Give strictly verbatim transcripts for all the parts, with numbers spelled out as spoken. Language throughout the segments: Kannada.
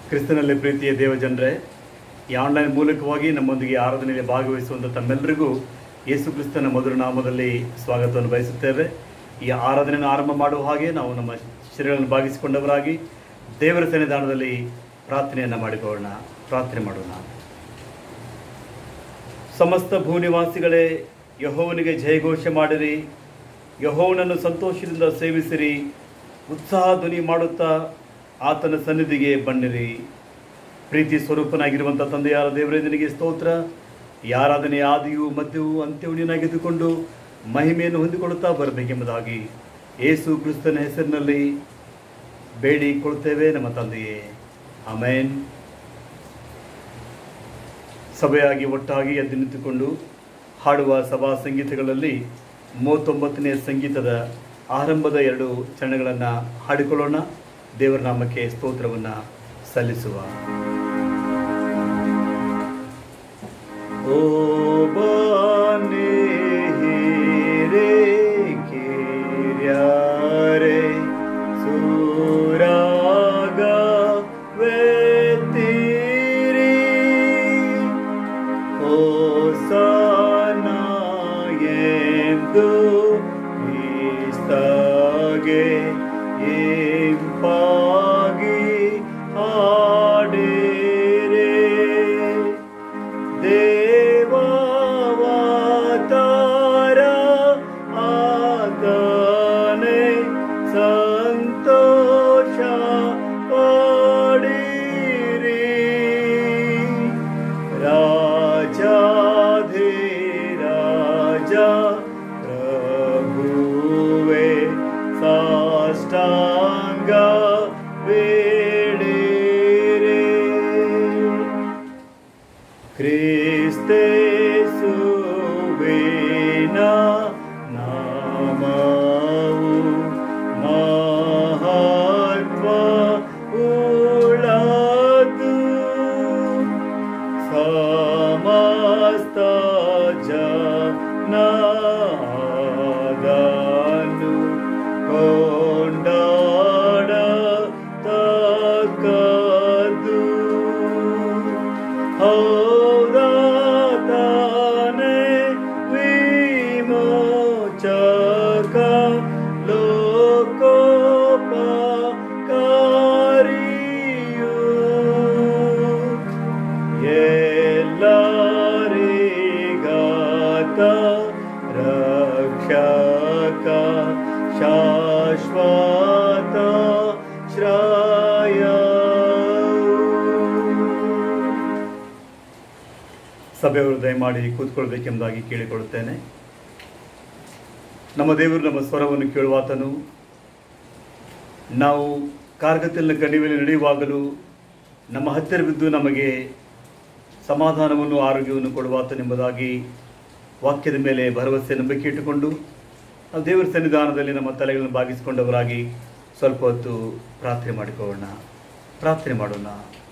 ಕ್ರಿಸ್ತನಲ್ಲಿ ಪ್ರೀತಿಯ ದೇವಜನರೇ, ಈ ಆನ್ಲೈನ್ ಮೂಲಕವಾಗಿ ನಮ್ಮೊಂದಿಗೆ ಆರಾಧನೆಯಲ್ಲಿ ಭಾಗವಹಿಸುವಂಥ ತಮ್ಮೆಲ್ಲರಿಗೂ ಯೇಸು ಕ್ರಿಸ್ತನ ಮಧುರ ನಾಮದಲ್ಲಿ ಸ್ವಾಗತವನ್ನು ಬಯಸುತ್ತೇವೆ. ಈ ಆರಾಧನೆಯನ್ನು ಆರಂಭ ಮಾಡುವ ಹಾಗೆ ನಾವು ನಮ್ಮ ಶಿರಗಳನ್ನು ಭಾಗಿಸಿಕೊಂಡವರಾಗಿ ದೇವರ ಸನ್ನಿಧಾನದಲ್ಲಿ ಪ್ರಾರ್ಥನೆಯನ್ನು ಮಾಡಿಕೊಳ್ಳೋಣ. ಪ್ರಾರ್ಥನೆ ಮಾಡೋಣ. ಸಮಸ್ತ ಭೂನಿವಾಸಿಗಳೇ, ಯೆಹೋವನಿಗೆ ಜಯಘೋಷ ಮಾಡಿರಿ, ಯೆಹೋವನನ್ನು ಸಂತೋಷದಿಂದ ಸೇವಿಸಿರಿ, ಉತ್ಸಾಹ ಧ್ವನಿ ಮಾಡುತ್ತಾ ಆತನ ಸನ್ನಿಧಿಗೆ ಬನ್ನಿರಿ. ಪ್ರೀತಿ ಸ್ವರೂಪನಾಗಿರುವಂಥ ತಂದೆಯಾದ ದೇವರೇ, ನಿನಗೆ ಸ್ತೋತ್ರ. ಈ ಆರಾಧನೆ ಆದಿಯು ಮಧ್ಯವು ಅಂತ್ಯವು ನೀನಾಗಿದ್ದುಕೊಂಡು ಮಹಿಮೆಯನ್ನು ಹೊಂದಿಕೊಳ್ಳುತ್ತಾ ಬರಬೇಕೆಂಬುದಾಗಿ ಯೇಸು ಕ್ರಿಸ್ತನ ಹೆಸರಿನಲ್ಲಿ ಬೇಡಿಕೊಳ್ಳುತ್ತೇವೆ ನಮ್ಮ ತಂದೆಯೇ, ಆಮೇನ್. ಸಭೆಯಾಗಿ ಒಟ್ಟಾಗಿ ಎದ್ದು ನಿಂತುಕೊಂಡು ಹಾಡುವ ಸಭಾ ಸಂಗೀತಗಳಲ್ಲಿ ಮೂವತ್ತೊಂಬತ್ತನೇ ಸಂಗೀತದ ಆರಂಭದ ಎರಡು ಚರಣಗಳನ್ನು ಹಾಡಿಕೊಳ್ಳೋಣ. ದೇವರ ನಾಮಕ್ಕೆ ಸ್ತೋತ್ರವನ್ನು ಸಲ್ಲಿಸುವ. ಓ ಬಾನೆ ಹಿರೇ ಕಿರ್ಯಾರೆ ಸುರಾಗ ವೇತಿರಿ ಹೋಸನಾ ಎಂದು ಕ್ರಿಸ್ತಗೆ ಇಂಪಾಗಿ ಹಾಡಿರೆ. ದೇವಾವತಾರ ಆತನೇ ಸಂತೋಷ ಪಡಿರಿ. ರಾಜಾಧಿರಾಜ ಪ್ರಭುವೇ ಸಾಷ್ಟಾಂಗ ಬೇಡಿರೆ. ಕ್ರಿಸ್ತೇಸುವಿನ ನಾಮವು ಮಹತ್ವ ಉಳ್ಳದು. ಸಮಸ್ತ ಜನ ಅದನ್ನು ಕೊಂಡಾಡತಕ್ಕದ್ದು. ಹೌದಾತನೇ ವಿಮೋಚಕ ಲೋಕೋಪಕಾರಿಯು. ಎಲ್ಲರಿಗಾತ ರಕ್ಷಕ ಶಾಶ್ವತ ಶ್ರಾಯ. ಸಭೆಯವರು ದಯಮಾಡಿ ಕೂತ್ಕೊಳ್ಬೇಕೆಂಬುದಾಗಿ ಕೇಳಿಕೊಳ್ಳುತ್ತೇನೆ. ನಮ್ಮ ದೇವರು ನಮ್ಮ ಸ್ವರವನ್ನು ಕೇಳುವಾತನು. ನಾವು ಕಾರ್ಗತ್ತಲಿನ ಕಣಿವೆಯಲ್ಲಿ ನಡೆಯುವಾಗಲೂ ನಮ್ಮ ಹತ್ತಿರ ಬಿದ್ದು ನಮಗೆ ಸಮಾಧಾನವನ್ನು ಆರೋಗ್ಯವನ್ನು ಕೊಡುವಾತನೆಂಬುದಾಗಿ ವಾಕ್ಯದ ಮೇಲೆ ಭರವಸೆ ನಂಬಿಕೆ ಇಟ್ಟುಕೊಂಡು ನಾವು ದೇವರ ಸನ್ನಿಧಾನದಲ್ಲಿ ನಮ್ಮ ತಲೆಗಳನ್ನು ಬಾಗಿಸಿಕೊಂಡವರಾಗಿ ಸ್ವಲ್ಪ ಹೊತ್ತು ಪ್ರಾರ್ಥನೆ ಮಾಡಿಕೊಳ್ಳೋಣ. ಪ್ರಾರ್ಥನೆ ಮಾಡೋಣ.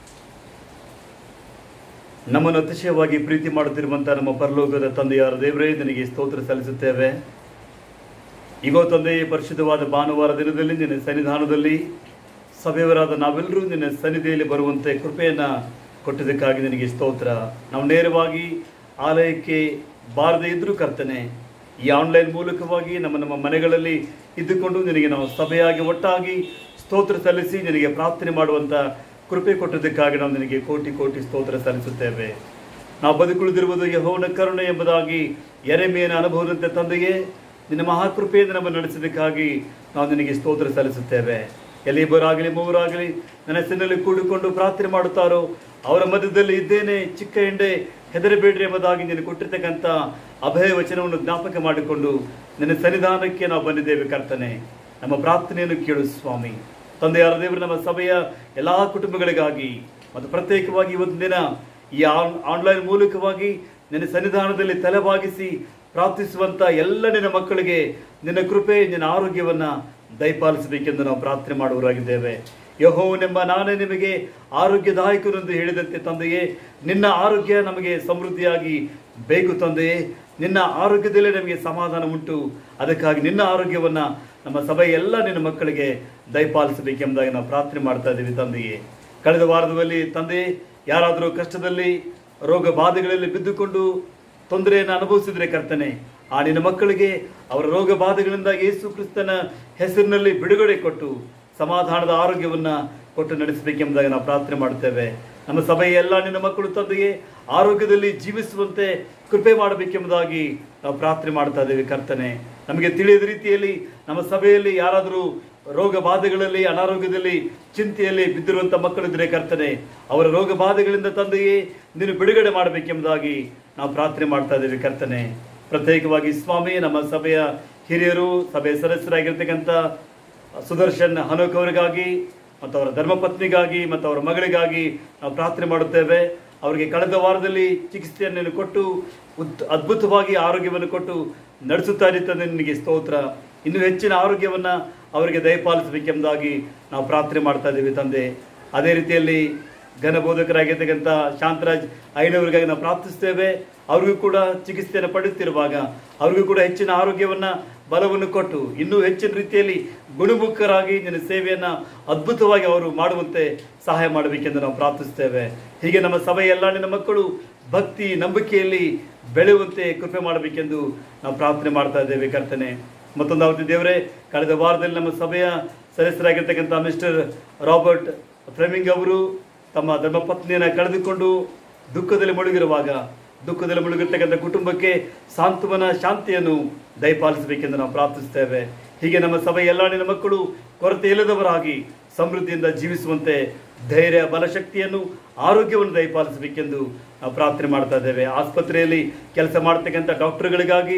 ನಮ್ಮನ್ನು ಅತಿಶಯವಾಗಿ ಪ್ರೀತಿ ಮಾಡುತ್ತಿರುವಂಥ ನಮ್ಮ ಪರಲೋಕದ ತಂದೆಯಾದ ದೇವರೇ, ನಿನಗೆ ಸ್ತೋತ್ರ ಸಲ್ಲಿಸುತ್ತೇವೆ. ಈಗೋ ತಂದೆಯೇ, ಪರಿಶುದ್ಧವಾದ ಭಾನುವಾರ ದಿನದಲ್ಲಿ ನಿನ್ನ ಸನ್ನಿಧಾನದಲ್ಲಿ ಸಭೆಯವರಾದ ನಾವೆಲ್ಲರೂ ನಿನ್ನ ಸನ್ನಿಧಿಯಲ್ಲಿ ಬರುವಂತೆ ಕೃಪೆಯನ್ನು ಕೊಟ್ಟಿದ್ದಕ್ಕಾಗಿ ನಿನಗೆ ಸ್ತೋತ್ರ. ನಾವು ನೇರವಾಗಿ ಆಲಯಕ್ಕೆ ಬಾರದೇ ಇದ್ದರೂ ಕರ್ತನೆ, ಈ ಆನ್ಲೈನ್ ಮೂಲಕವಾಗಿ ನಮ್ಮ ನಮ್ಮ ಮನೆಗಳಲ್ಲಿ ಇದ್ದುಕೊಂಡು ನಿನಗೆ ನಾವು ಸಭೆಯಾಗಿ ಒಟ್ಟಾಗಿ ಸ್ತೋತ್ರ ಸಲ್ಲಿಸಿ ನಿನಗೆ ಪ್ರಾರ್ಥನೆ ಮಾಡುವಂಥ ಕೃಪೆ ಕೊಟ್ಟಿದ್ದಕ್ಕಾಗಿ ನಾವು ನಿನಗೆ ಕೋಟಿ ಕೋಟಿ ಸ್ತೋತ್ರ ಸಲ್ಲಿಸುತ್ತೇವೆ. ನಾವು ಬದುಕುಳಿದಿರುವುದು ಯೆಹೋವನ ಕರುಣೆ ಎಂಬುದಾಗಿ ಯೆರೆಮೀಯನ ಅನುಭವದಂತೆ ತಂದೆಯೇ, ನಿನ್ನ ಮಹಾಕೃಪೆಯಿಂದ ನಮ್ಮನ್ನು ನಡೆಸಿದ್ದಕ್ಕಾಗಿ ನಾವು ನಿನಗೆ ಸ್ತೋತ್ರ ಸಲ್ಲಿಸುತ್ತೇವೆ. ಎಲ್ಲಿ ಇಬ್ಬರಾಗಲಿ ಮೂವರಾಗಲಿ ನನ್ನ ಹೆಸರಿನಲ್ಲಿ ಕೂಡಿಕೊಂಡು ಪ್ರಾರ್ಥನೆ ಮಾಡುತ್ತಾರೋ ಅವರ ಮಧ್ಯದಲ್ಲಿ ಇದ್ದೇನೆ, ಚಿಕ್ಕ ಎಂಡೆ ಹೆದರಬೇಡ್ರಿ ಎಂಬುದಾಗಿ ನೀನು ಕೊಟ್ಟಿರ್ತಕ್ಕಂಥ ಅಭಯ ವಚನವನ್ನು ಜ್ಞಾಪಕ ಮಾಡಿಕೊಂಡು ನಿನ್ನ ಸನ್ನಿಧಾನಕ್ಕೆ ನಾವು ಬಂದಿದ್ದೇವೆ ಕರ್ತನೆ. ನಮ್ಮ ಪ್ರಾರ್ಥನೆಯನ್ನು ಕೇಳು ಸ್ವಾಮಿ. ತಂದೆಯಾದ ದೇವರು, ನಮ್ಮ ಸಭೆಯ ಎಲ್ಲ ಕುಟುಂಬಗಳಿಗಾಗಿ ಮತ್ತು ಪ್ರತ್ಯೇಕವಾಗಿ ಇವತ್ತು ದಿನ ಈ ಆನ್ಲೈನ್ ಮೂಲಕವಾಗಿ ನಿನ್ನ ಸನ್ನಿಧಾನದಲ್ಲಿ ತಲೆಬಾಗಿಸಿ ಪ್ರಾರ್ಥಿಸುವಂಥ ಎಲ್ಲ ನಿನ್ನ ಮಕ್ಕಳಿಗೆ ನಿನ್ನ ಕೃಪೆ, ನಿನ್ನ ಆರೋಗ್ಯವನ್ನು ದಯಪಾಲಿಸಬೇಕೆಂದು ನಾವು ಪ್ರಾರ್ಥನೆ ಮಾಡುವವರಾಗಿದ್ದೇವೆ. ಯೆಹೋವನೆಂಬ ನಾನೇ ನಿಮಗೆ ಆರೋಗ್ಯದಾಯಕನೆಂದು ಹೇಳಿದಂತೆ ತಂದೆಯೇ, ನಿನ್ನ ಆರೋಗ್ಯ ನಮಗೆ ಸಮೃದ್ಧಿಯಾಗಿ ಬೇಕು ತಂದೆಯೇ. ನಿನ್ನ ಆರೋಗ್ಯದಲ್ಲೇ ನಮಗೆ ಸಮಾಧಾನ ಉಂಟು. ಅದಕ್ಕಾಗಿ ನಿನ್ನ ಆರೋಗ್ಯವನ್ನು ನಮ್ಮ ಸಭೆಯ ಎಲ್ಲ ನಿನ್ನ ಮಕ್ಕಳಿಗೆ ದಯಪಾಲಿಸಬೇಕೆಂಬುದಾಗಿ ನಾವು ಪ್ರಾರ್ಥನೆ ಮಾಡ್ತಾ ಇದ್ದೀವಿ ತಂದೆಯೇ. ಕಳೆದ ವಾರದಲ್ಲಿ ತಂದೆ ಯಾರಾದರೂ ಕಷ್ಟದಲ್ಲಿ ರೋಗ ಬಾಧೆಗಳಲ್ಲಿ ಬಿದ್ದುಕೊಂಡು ತೊಂದರೆಯನ್ನು ಅನುಭವಿಸಿದ್ರೆ ಕರ್ತನೆ, ಆ ನಿನ್ನ ಮಕ್ಕಳಿಗೆ ಅವರ ರೋಗ ಬಾಧೆಗಳಿಂದ ಯೇಸು ಕ್ರಿಸ್ತನ ಹೆಸರಿನಲ್ಲಿ ಬಿಡುಗಡೆ ಕೊಟ್ಟು ಸಮಾಧಾನದ ಆರೋಗ್ಯವನ್ನ ಕೊಟ್ಟು ನಡೆಸಬೇಕೆಂಬುದಾಗಿ ನಾವು ಪ್ರಾರ್ಥನೆ ಮಾಡುತ್ತೇವೆ. ನಮ್ಮ ಸಭೆಯ ಎಲ್ಲ ನಿನ್ನ ಮಕ್ಕಳು ತಂದೆಗೆ ಆರೋಗ್ಯದಲ್ಲಿ ಜೀವಿಸುವಂತೆ ಕೃಪೆ ಮಾಡಬೇಕೆಂಬುದಾಗಿ ನಾವು ಪ್ರಾರ್ಥನೆ ಮಾಡ್ತಾ ಇದ್ದೇವೆ ಕರ್ತನೆ. ನಮಗೆ ತಿಳಿಯದ ರೀತಿಯಲ್ಲಿ ನಮ್ಮ ಸಭೆಯಲ್ಲಿ ಯಾರಾದರೂ ರೋಗ ಬಾಧೆಗಳಲ್ಲಿ, ಅನಾರೋಗ್ಯದಲ್ಲಿ, ಚಿಂತೆಯಲ್ಲಿ ಬಿದ್ದಿರುವಂಥ ಮಕ್ಕಳಿದ್ರೆ ಕರ್ತನೆ, ಅವರ ರೋಗ ಬಾಧೆಗಳಿಂದ ತಂದೆಯೇ ನೀನು ಬಿಡುಗಡೆ ಮಾಡಬೇಕೆಂಬುದಾಗಿ ನಾವು ಪ್ರಾರ್ಥನೆ ಮಾಡ್ತಾ ಇದ್ದೇವೆ ಕರ್ತನೆ. ಪ್ರತ್ಯೇಕವಾಗಿ ಸ್ವಾಮಿ, ನಮ್ಮ ಸಭೆಯ ಹಿರಿಯರು, ಸಭೆಯ ಸದಸ್ಯರಾಗಿರ್ತಕ್ಕಂಥ ಸುದರ್ಶನ್ ಹನೋಕ್ ಅವರಿಗಾಗಿ ಮತ್ತು ಅವರ ಧರ್ಮಪತ್ನಿಗಾಗಿ ಮತ್ತು ಅವರ ಮಗಳಿಗಾಗಿ ನಾವು ಪ್ರಾರ್ಥನೆ ಮಾಡುತ್ತೇವೆ. ಅವರಿಗೆ ಕಳೆದ ವಾರದಲ್ಲಿ ಚಿಕಿತ್ಸೆಯನ್ನು ಕೊಟ್ಟು ಉತ್ ಅದ್ಭುತವಾಗಿ ಆರೋಗ್ಯವನ್ನು ಕೊಟ್ಟು ನಡೆಸುತ್ತಾ ಇರುತ್ತದೆ. ನಿನಗೆ ಸ್ತೋತ್ರ. ಇನ್ನೂ ಹೆಚ್ಚಿನ ಆರೋಗ್ಯವನ್ನು ಅವರಿಗೆ ದಯಪಾಲಿಸಬೇಕೆಂಬುದಾಗಿ ನಾವು ಪ್ರಾರ್ಥನೆ ಮಾಡ್ತಾ ಇದ್ದೀವಿ ತಂದೆ. ಅದೇ ರೀತಿಯಲ್ಲಿ ಘನಬೋಧಕರಾಗಿರ್ತಕ್ಕಂಥ ಶಾಂತರಾಜ್ ಐನವರಿಗಾಗಿ ನಾವು ಪ್ರಾರ್ಥಿಸ್ತೇವೆ. ಅವ್ರಿಗೂ ಕೂಡ ಚಿಕಿತ್ಸೆಯನ್ನು ಪಡೆಯುತ್ತಿರುವಾಗ ಅವ್ರಿಗೂ ಕೂಡ ಹೆಚ್ಚಿನ ಆರೋಗ್ಯವನ್ನು, ಬಲವನ್ನು ಕೊಟ್ಟು ಇನ್ನೂ ಹೆಚ್ಚಿನ ರೀತಿಯಲ್ಲಿ ಗುಣಮುಖರಾಗಿ ನಿನ್ನ ಸೇವೆಯನ್ನು ಅದ್ಭುತವಾಗಿ ಅವರು ಮಾಡುವಂತೆ ಸಹಾಯ ಮಾಡಬೇಕೆಂದು ನಾವು ಪ್ರಾರ್ಥಿಸ್ತೇವೆ. ಹೀಗೆ ನಮ್ಮ ಸಭೆಯ ಎಲ್ಲ ನಿನ್ನ ಮಕ್ಕಳು ಭಕ್ತಿ ನಂಬಿಕೆಯಲ್ಲಿ ಬೆಳೆಯುವಂತೆ ಕೃಪೆ ಮಾಡಬೇಕೆಂದು ನಾವು ಪ್ರಾರ್ಥನೆ ಮಾಡ್ತಾ ಇದ್ದೇವೆ ಕರ್ತನೆ. ಮತ್ತೊಂದು ಅವತ್ತು ದೇವರೇ, ಕಳೆದ ವಾರದಲ್ಲಿ ನಮ್ಮ ಸಭೆಯ ಸದಸ್ಯರಾಗಿರ್ತಕ್ಕಂಥ ಮಿಸ್ಟರ್ ರಾಬರ್ಟ್ ಫ್ಲೆಮಿಂಗ್ ಅವರು ತಮ್ಮ ಧರ್ಮಪತ್ನಿಯನ್ನು ಕಳೆದುಕೊಂಡು ದುಃಖದಲ್ಲಿ ಮುಳುಗಿರುವಾಗ, ದುಃಖದಲ್ಲಿ ಮುಳುಗಿರ್ತಕ್ಕಂಥ ಕುಟುಂಬಕ್ಕೆ ಸಾಂತ್ವನ, ಶಾಂತಿಯನ್ನು ದಯಪಾಲಿಸಬೇಕೆಂದು ನಾವು ಪ್ರಾರ್ಥಿಸ್ತೇವೆ. ಹೀಗೆ ನಮ್ಮ ಸಭೆಯ ಎಲ್ಲ ನಿನ್ನ ಮಕ್ಕಳು ಕೊರತೆ ಇಲ್ಲದವರಾಗಿ ಸಮೃದ್ಧಿಯಿಂದ ಜೀವಿಸುವಂತೆ ಧೈರ್ಯ, ಬಲಶಕ್ತಿಯನ್ನು, ಆರೋಗ್ಯವನ್ನು ದಯಪಾಲಿಸಬೇಕೆಂದು ನಾವು ಪ್ರಾರ್ಥನೆ ಮಾಡ್ತಾ ಇದ್ದೇವೆ. ಆಸ್ಪತ್ರೆಯಲ್ಲಿ ಕೆಲಸ ಮಾಡ್ತಕ್ಕಂಥ ಡಾಕ್ಟರ್ಗಳಿಗಾಗಿ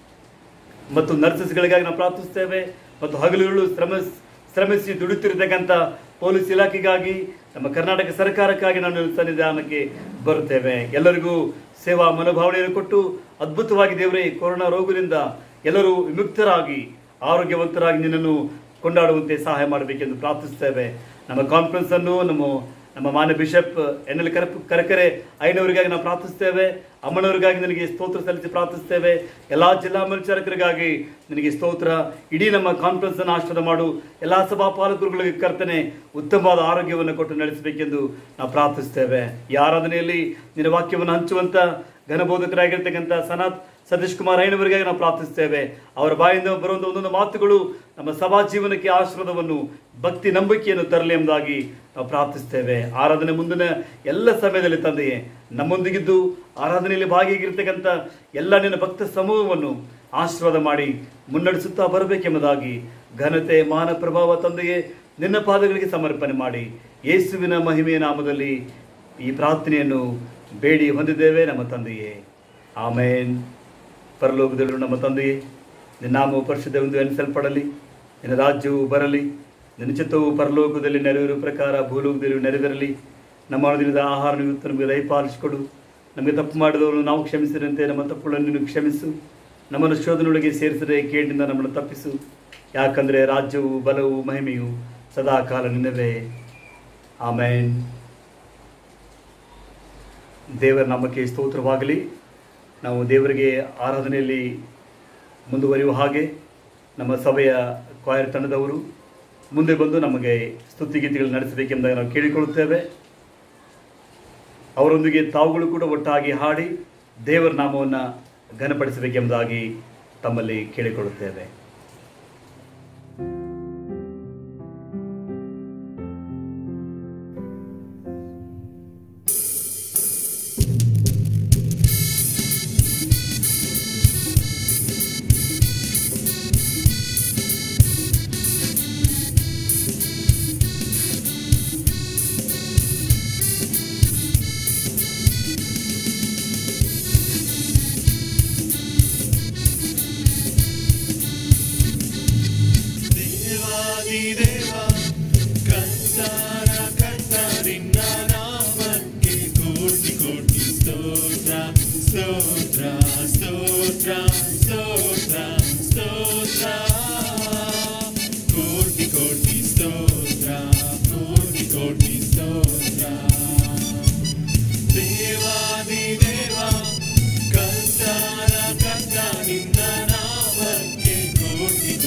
ಮತ್ತು ನರ್ಸಸ್ಗಳಿಗಾಗಿ ನಾವು ಪ್ರಾರ್ಥಿಸ್ತೇವೆ. ಮತ್ತು ಹಗಲುಗಳು ಶ್ರಮ ಶ್ರಮಿಸಿ ದುಡಿತಿರ್ತಕ್ಕಂಥ ಪೊಲೀಸ್ ಇಲಾಖೆಗಾಗಿ, ನಮ್ಮ ಕರ್ನಾಟಕ ಸರ್ಕಾರಕ್ಕಾಗಿ ನಾವು ಸನ್ನಿಧಾನಕ್ಕೆ ಬರುತ್ತೇವೆ. ಎಲ್ಲರಿಗೂ ಸೇವಾ ಮನೋಭಾವನೆಯನ್ನು ಕೊಟ್ಟು ಅದ್ಭುತವಾಗಿ ದೇವರೇ, ಕೊರೋನಾ ರೋಗದಿಂದ ಎಲ್ಲರೂ ವಿಮುಕ್ತರಾಗಿ ಆರೋಗ್ಯವಂತರಾಗಿ ನಿನ್ನನ್ನು ಕೊಂಡಾಡುವಂತೆ ಸಹಾಯ ಮಾಡಬೇಕೆಂದು ಪ್ರಾರ್ಥಿಸ್ತೇವೆ. ನಮ್ಮ ಕಾನ್ಫರೆನ್ಸ್ ಅನ್ನು ನಮ್ಮ ನಮ್ಮ ಮಾನ್ಯ ಬಿಷಪ್ ಎನ್ ಎಲ್ ಕರ ಕರಕರೆ ಐನವರಿಗಾಗಿ ನಾವು ಪ್ರಾರ್ಥಿಸ್ತೇವೆ. ಅಮ್ಮನವರಿಗಾಗಿ ನಿನಗೆ ಸ್ತೋತ್ರ ಸಲ್ಲಿಸಿ ಪ್ರಾರ್ಥಿಸ್ತೇವೆ. ಎಲ್ಲ ಜಿಲ್ಲಾ ಮೇಲ್ಚಾರಕರಿಗಾಗಿ ನಿನಗೆ ಸ್ತೋತ್ರ. ಇಡೀ ನಮ್ಮ ಕಾನ್ಫರೆನ್ಸ್ ಅನ್ನು ಆಶೀರ್ವಾದ ಮಾಡು. ಎಲ್ಲ ಸಭಾ ಪಾಲಕರುಗಳಿಗೆ ಕರ್ತನೆ ಉತ್ತಮವಾದ ಆರೋಗ್ಯವನ್ನು ಕೊಟ್ಟು ನಡೆಸಬೇಕೆಂದು ನಾವು ಪ್ರಾರ್ಥಿಸ್ತೇವೆ. ಈ ಆರಾಧನೆಯಲ್ಲಿ ನಿನ್ನ ವಾಕ್ಯವನ್ನು ಹಂಚುವಂತ ಘನಬೋಧಕರಾಗಿರ್ತಕ್ಕಂಥ ಸನತ್ ಸತೀಶ್ ಕುಮಾರ್ ಐನವರಿಗಾಗಿ ನಾವು ಪ್ರಾರ್ಥಿಸ್ತೇವೆ. ಅವರ ಬಾಯಿಂದ ಬರುವಂಥ ಒಂದೊಂದು ಮಾತುಗಳು ನಮ್ಮ ಸಭಾ ಜೀವನಕ್ಕೆ ಆಶೀರ್ವಾದವನ್ನು, ಭಕ್ತಿ, ನಂಬಿಕೆಯನ್ನು ತರಲಿ ಎಂಬುದಾಗಿ ನಾವು ಪ್ರಾರ್ಥಿಸ್ತೇವೆ. ಆರಾಧನೆ ಮುಂದಿನ ಎಲ್ಲ ಸಮಯದಲ್ಲಿ ತಂದೆಯೇ ನಮ್ಮೊಂದಿಗಿದ್ದು ಆರಾಧನೆಯಲ್ಲಿ ಭಾಗಿಯಾಗಿರ್ತಕ್ಕಂಥ ಎಲ್ಲ ನಿನ್ನ ಭಕ್ತ ಸಮೂಹವನ್ನು ಆಶೀರ್ವಾದ ಮಾಡಿ ಮುನ್ನಡೆಸುತ್ತಾ ಬರಬೇಕೆಂಬುದಾಗಿ ಘನತೆ, ಮಾನ, ಪ್ರಭಾವ ತಂದೆಯೇ ನಿನ್ನ ಪಾದಗಳಿಗೆ ಸಮರ್ಪಣೆ ಮಾಡಿ ಯೇಸುವಿನ ಮಹಿಮೆಯ ನಾಮದಲ್ಲಿ ಈ ಪ್ರಾರ್ಥನೆಯನ್ನು ಬೇಡಿ ಹೊಂದಿದ್ದೇವೆ ನಮ್ಮ ತಂದೆಯೇ, ಆಮೇನ್. ಪರಲೋಕದಲ್ಲಿರುವ ನಮ್ಮ ತಂದೆಯೇ, ನಿನ್ನ ನಾಮವು ಪರಿಶುದ್ಧವೆಂದು ಎನಿಸಲ್ಪಡಲಿ, ನಿನ್ನ ರಾಜ್ಯವು ಬರಲಿ, ನಿನ್ನ ಚಿತ್ತವು ಪರಲೋಕದಲ್ಲಿ ನೆರವೇರುವ ಪ್ರಕಾರ ಭೂಲೋಕದಲ್ಲಿ ನೆರವೇರಲಿ. ನಮ್ಮ ದಿನದ ಆಹಾರ ಇವತ್ತು ನಮಗೆ ದಯಪಾಲಿಸಿಕೊಡು. ನಮಗೆ ತಪ್ಪು ಮಾಡಿದವರು ನಾವು ಕ್ಷಮಿಸಿದಂತೆ ನಮ್ಮ ತಪ್ಪುಗಳನ್ನು ನೀನು ಕ್ಷಮಿಸು. ನಮ್ಮನ್ನು ಶೋಧನೊಳಗೆ ಸೇರಿಸದೆ ಕೇಳಿನಿಂದ ನಮ್ಮನ್ನು ತಪ್ಪಿಸು. ಯಾಕಂದರೆ ರಾಜ್ಯವು, ಬಲವು, ಮಹಿಮೆಯು ಸದಾ ಕಾಲ ನಿನ್ನವೇ, ಆಮೇನ್. ದೇವರ ನಾಮಕ್ಕೆ ಸ್ತೋತ್ರವಾಗಲಿ. ನಾವು ದೇವರಿಗೆ ಆರಾಧನೆಯಲ್ಲಿ ಮುಂದುವರಿಯುವ ಹಾಗೆ ನಮ್ಮ ಸಭೆಯ ಕ್ವಾಯರ್ ತಂಡದವರು ಮುಂದೆ ಬಂದು ನಮಗೆ ಸ್ತುತಿಗೀತೆಗಳು ನಡೆಸಬೇಕೆಂಬುದಾಗಿ ನಾವು ಕೇಳಿಕೊಳ್ಳುತ್ತೇವೆ. ಅವರೊಂದಿಗೆ ತಾವುಗಳು ಕೂಡ ಒಟ್ಟಾಗಿ ಹಾಡಿ ದೇವರ ನಾಮವನ್ನು ಘನಪಡಿಸಬೇಕೆಂಬುದಾಗಿ ತಮ್ಮಲ್ಲಿ ಕೇಳಿಕೊಳ್ಳುತ್ತೇವೆ.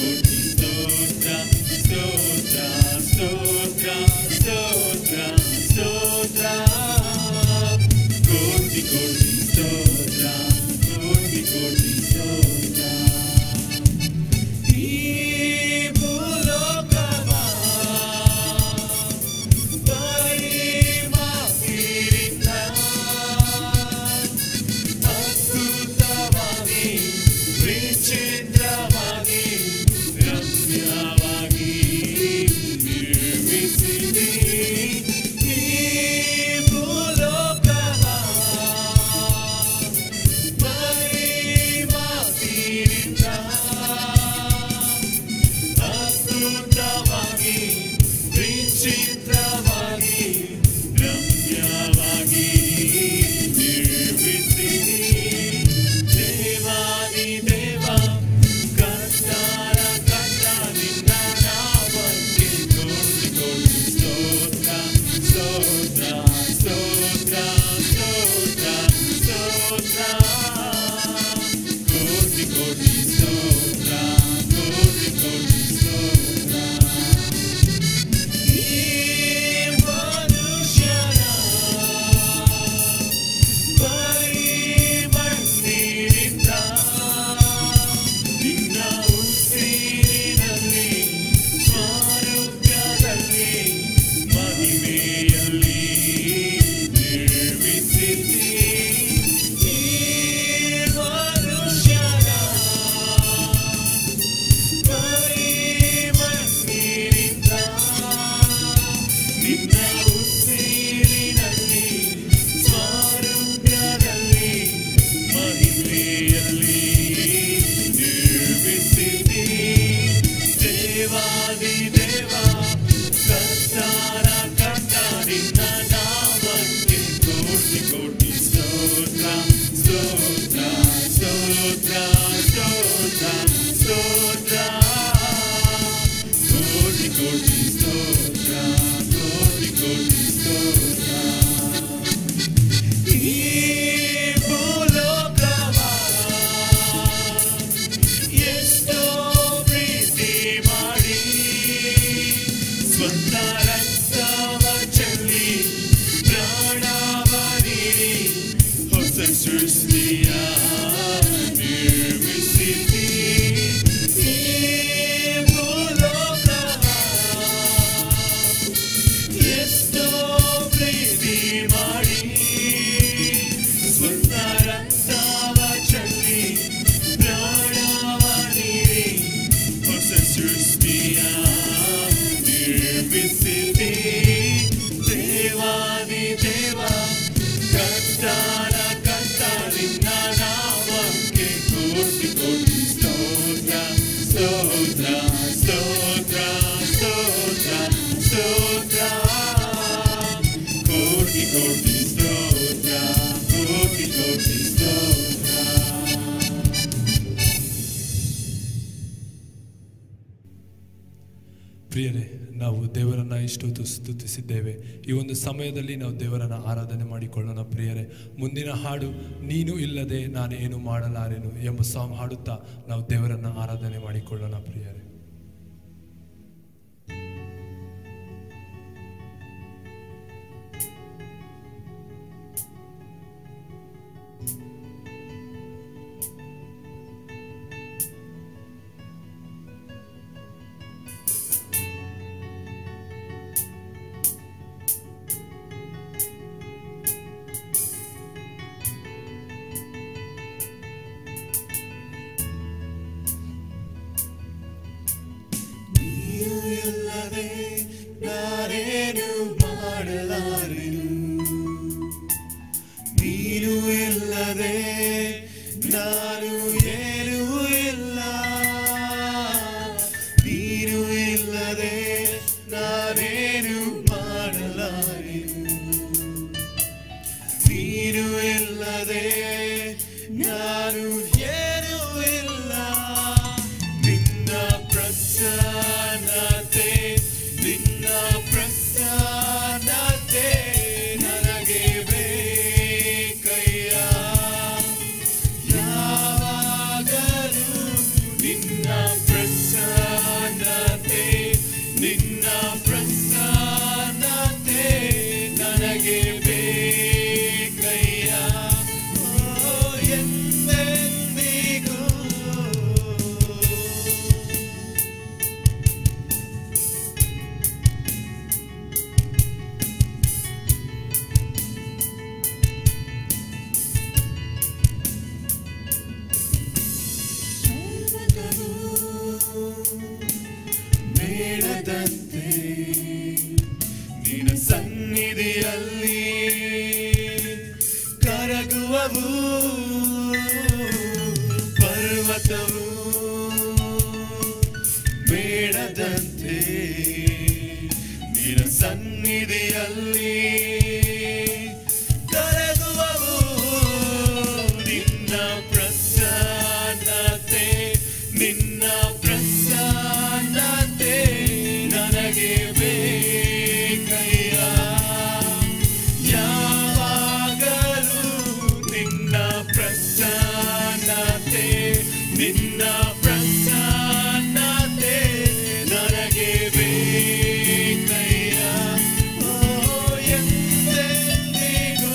Sto, sto, sto, sto, sto, sto, ಪ್ರಿಯರೇ, ನಾವು ದೇವರನ್ನು ಇಷ್ಟೊತ್ತು ಸ್ತುತಿಸಿದ್ದೇವೆ. ಈ ಒಂದು ಸಮಯದಲ್ಲಿ ನಾವು ದೇವರನ್ನು ಆರಾಧನೆ ಮಾಡಿಕೊಳ್ಳೋಣ. ಪ್ರಿಯರೇ, ಮುಂದಿನ ಹಾಡು ನೀನು ಇಲ್ಲದೆ ನಾನೇನು ಮಾಡಲಾರೆನು ಎಂಬ ಸಾಂಗ್ ಹಾಡುತ್ತಾ ನಾವು ದೇವರನ್ನು ಆರಾಧನೆ ಮಾಡಿಕೊಳ್ಳೋಣ. ಪ್ರಿಯರೇ, ನನಗೆ ಬೇಕಯ್ಯ. ಮೇಣದಂತೆ ನಿನ್ನ ಸನ್ನಿಧಿಯಲ್ಲಿ ಕರಗುವವು ಪರ್ವತವು ಮೇಣದಂತೆ ನಿನ್ನ ಸನ್ನಿಧಿಯಲ್ಲಿ ಕರಗುವವು ನಿನ್ನ ಪ್ರಸನ್ನತೆ ನಿನ್ನ ಪ್ರಸನ್ನತೆ ನನಗೆ ಬೇಕಯ್ಯ ಯಾವಾಗಲೂ ನಿನ್ನ ಪ್ರಸನ್ನತೆ ನಿನ್ನ ಪ್ರಸನ್ನತೆ ನನಗೆ ಬೇಕಯ್ಯ ಓ ಎಂದೆಂದಿಗೂ